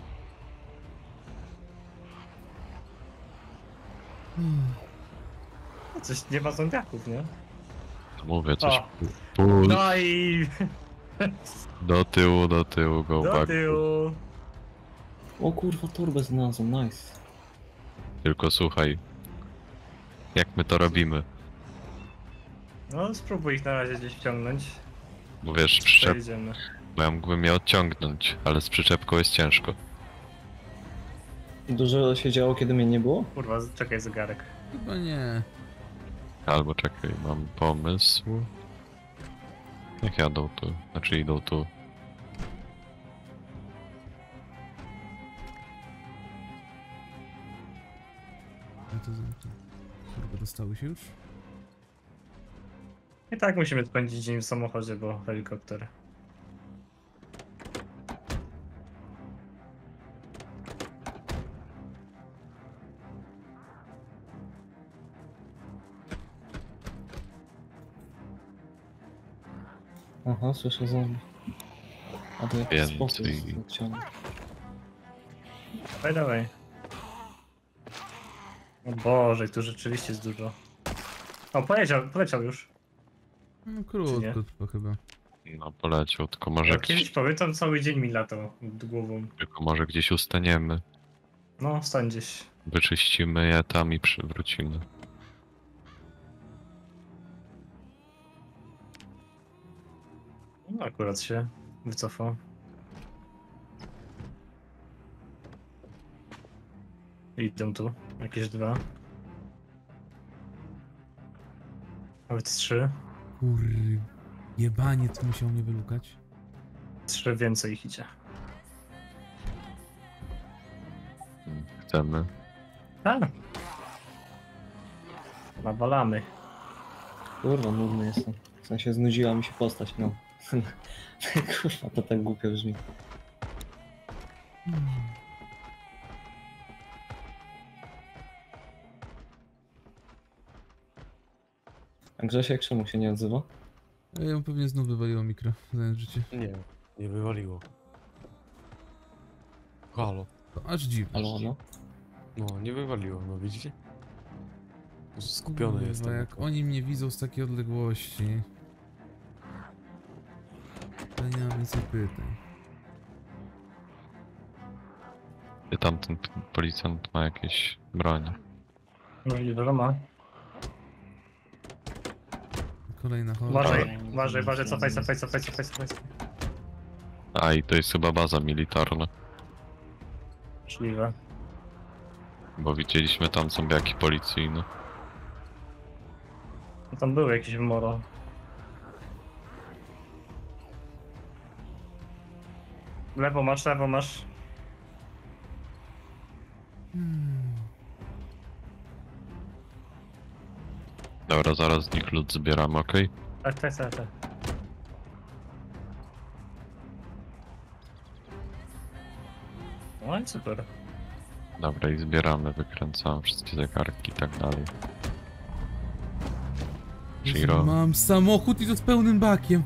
Coś nie ma zombiaków, nie? Mówię coś. O. Pół, No i do tyłu, go do back. tyłu. O kurwa, torbę znalazłem, nice. Tylko słuchaj. Jak my to robimy? No spróbuj ich na razie gdzieś wciągnąć. Bo wiesz, przyczep, Pojedziemy. bo ja mógłbym je odciągnąć, ale z przyczepką jest ciężko. Dużo się działo, kiedy mnie nie było? Kurwa, czekaj zegarek. Chyba nie. Albo czekaj, mam pomysł. Niech jadą tu, znaczy idą tu. Ja to kurwa dostały się już? I tak musimy spędzić dzień w samochodzie, bo helikopter. Aha, słyszę zombie. A to jakiś Więcej. spokój jest odciągnięty. Dawaj, dawaj. O Boże, tu rzeczywiście jest dużo. O, poleciał już. No Czy krótko nie? to chyba. No poleciał, tylko może, Jak kiedyś pamiętam, cały dzień mi latał nad głową. tylko może gdzieś ustaniemy. No, stań gdzieś. Wyczyścimy je tam i przywrócimy. No, akurat się wycofał. Idą tu. Jakieś 2. Nawet 3. Kurry. Jebanie, to musiał mnie wylukać. 3 więcej ich idzie. Chcemy. A! Nawalamy. Kurwa, nudny jestem. W sensie znudziła mi się postać, no. Kurwa, to tak głupio brzmi. A Grzesiek czemu się nie odzywa? A ja pewnie znów wywaliło mikro, zająć życie. Nie, nie wywaliło. Halo. To aż dziwne. Halo, no. No, nie wywaliło, no widzicie? Po prostu skupiony Kurwa, jestem. jak oni mnie widzą z takiej odległości. To nie mam nic pytań. I tamten policjant ma jakieś broń. No i dużo ma. Kolejna chola. Uważaj, cofaj. A i to jest chyba baza militarna. Możliwe. Bo widzieliśmy tam zombiaki policyjne. No tam były jakieś moro. Lewo masz. Dobra, zaraz z nich lód zbieramy, okej? Tak. No i super. Dobra, i zbieramy, wykręcamy wszystkie zegarki i tak dalej. Jezu, Shiro, mam samochód i to z pełnym bakiem.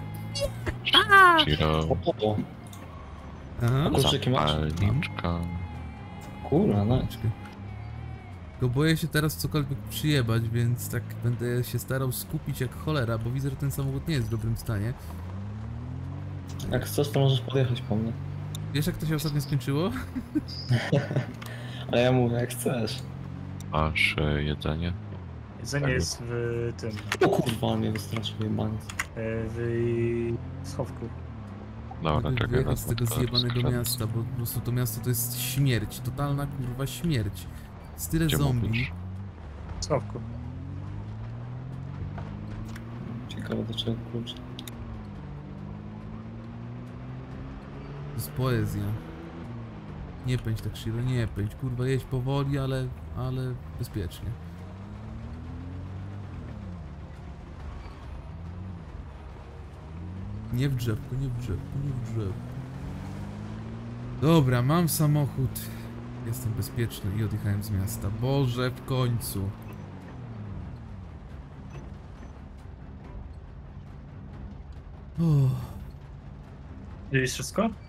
Shiro, O, Aha. Kluczyki masz? zapalniczka. kurwa, no. Czekaj. Tylko boję się teraz cokolwiek przyjebać, więc tak będę się starał skupić jak cholera, bo widzę, że ten samochód nie jest w dobrym stanie. Jak chcesz, to możesz podjechać po mnie. Wiesz, jak to się ostatnio skończyło? Ale ja mówię, jak chcesz. Masz jedzenie? Jedzenie jest w tym. O kurwa, on mnie wystraszył, jebaniec. W schowku. Dobra, Żeby czekaj. wyjechać z wezmę tego to zjebanego skrzynkę. miasta, bo po prostu to miasto to jest śmierć, totalna kurwa śmierć. Jest tyle Gdzie zombie. mówisz? W schowku. Ciekawe do czego klucz. To jest poezja. Nie pędź tak, Shiro, nie pędź. Kurwa, jedź powoli, ale bezpiecznie. Nie w drzewko, nie w drzewko, nie w drzewko. Dobra, mam samochód. Jestem bezpieczny i odjechałem z miasta. Boże, w końcu. Widzisz wszystko?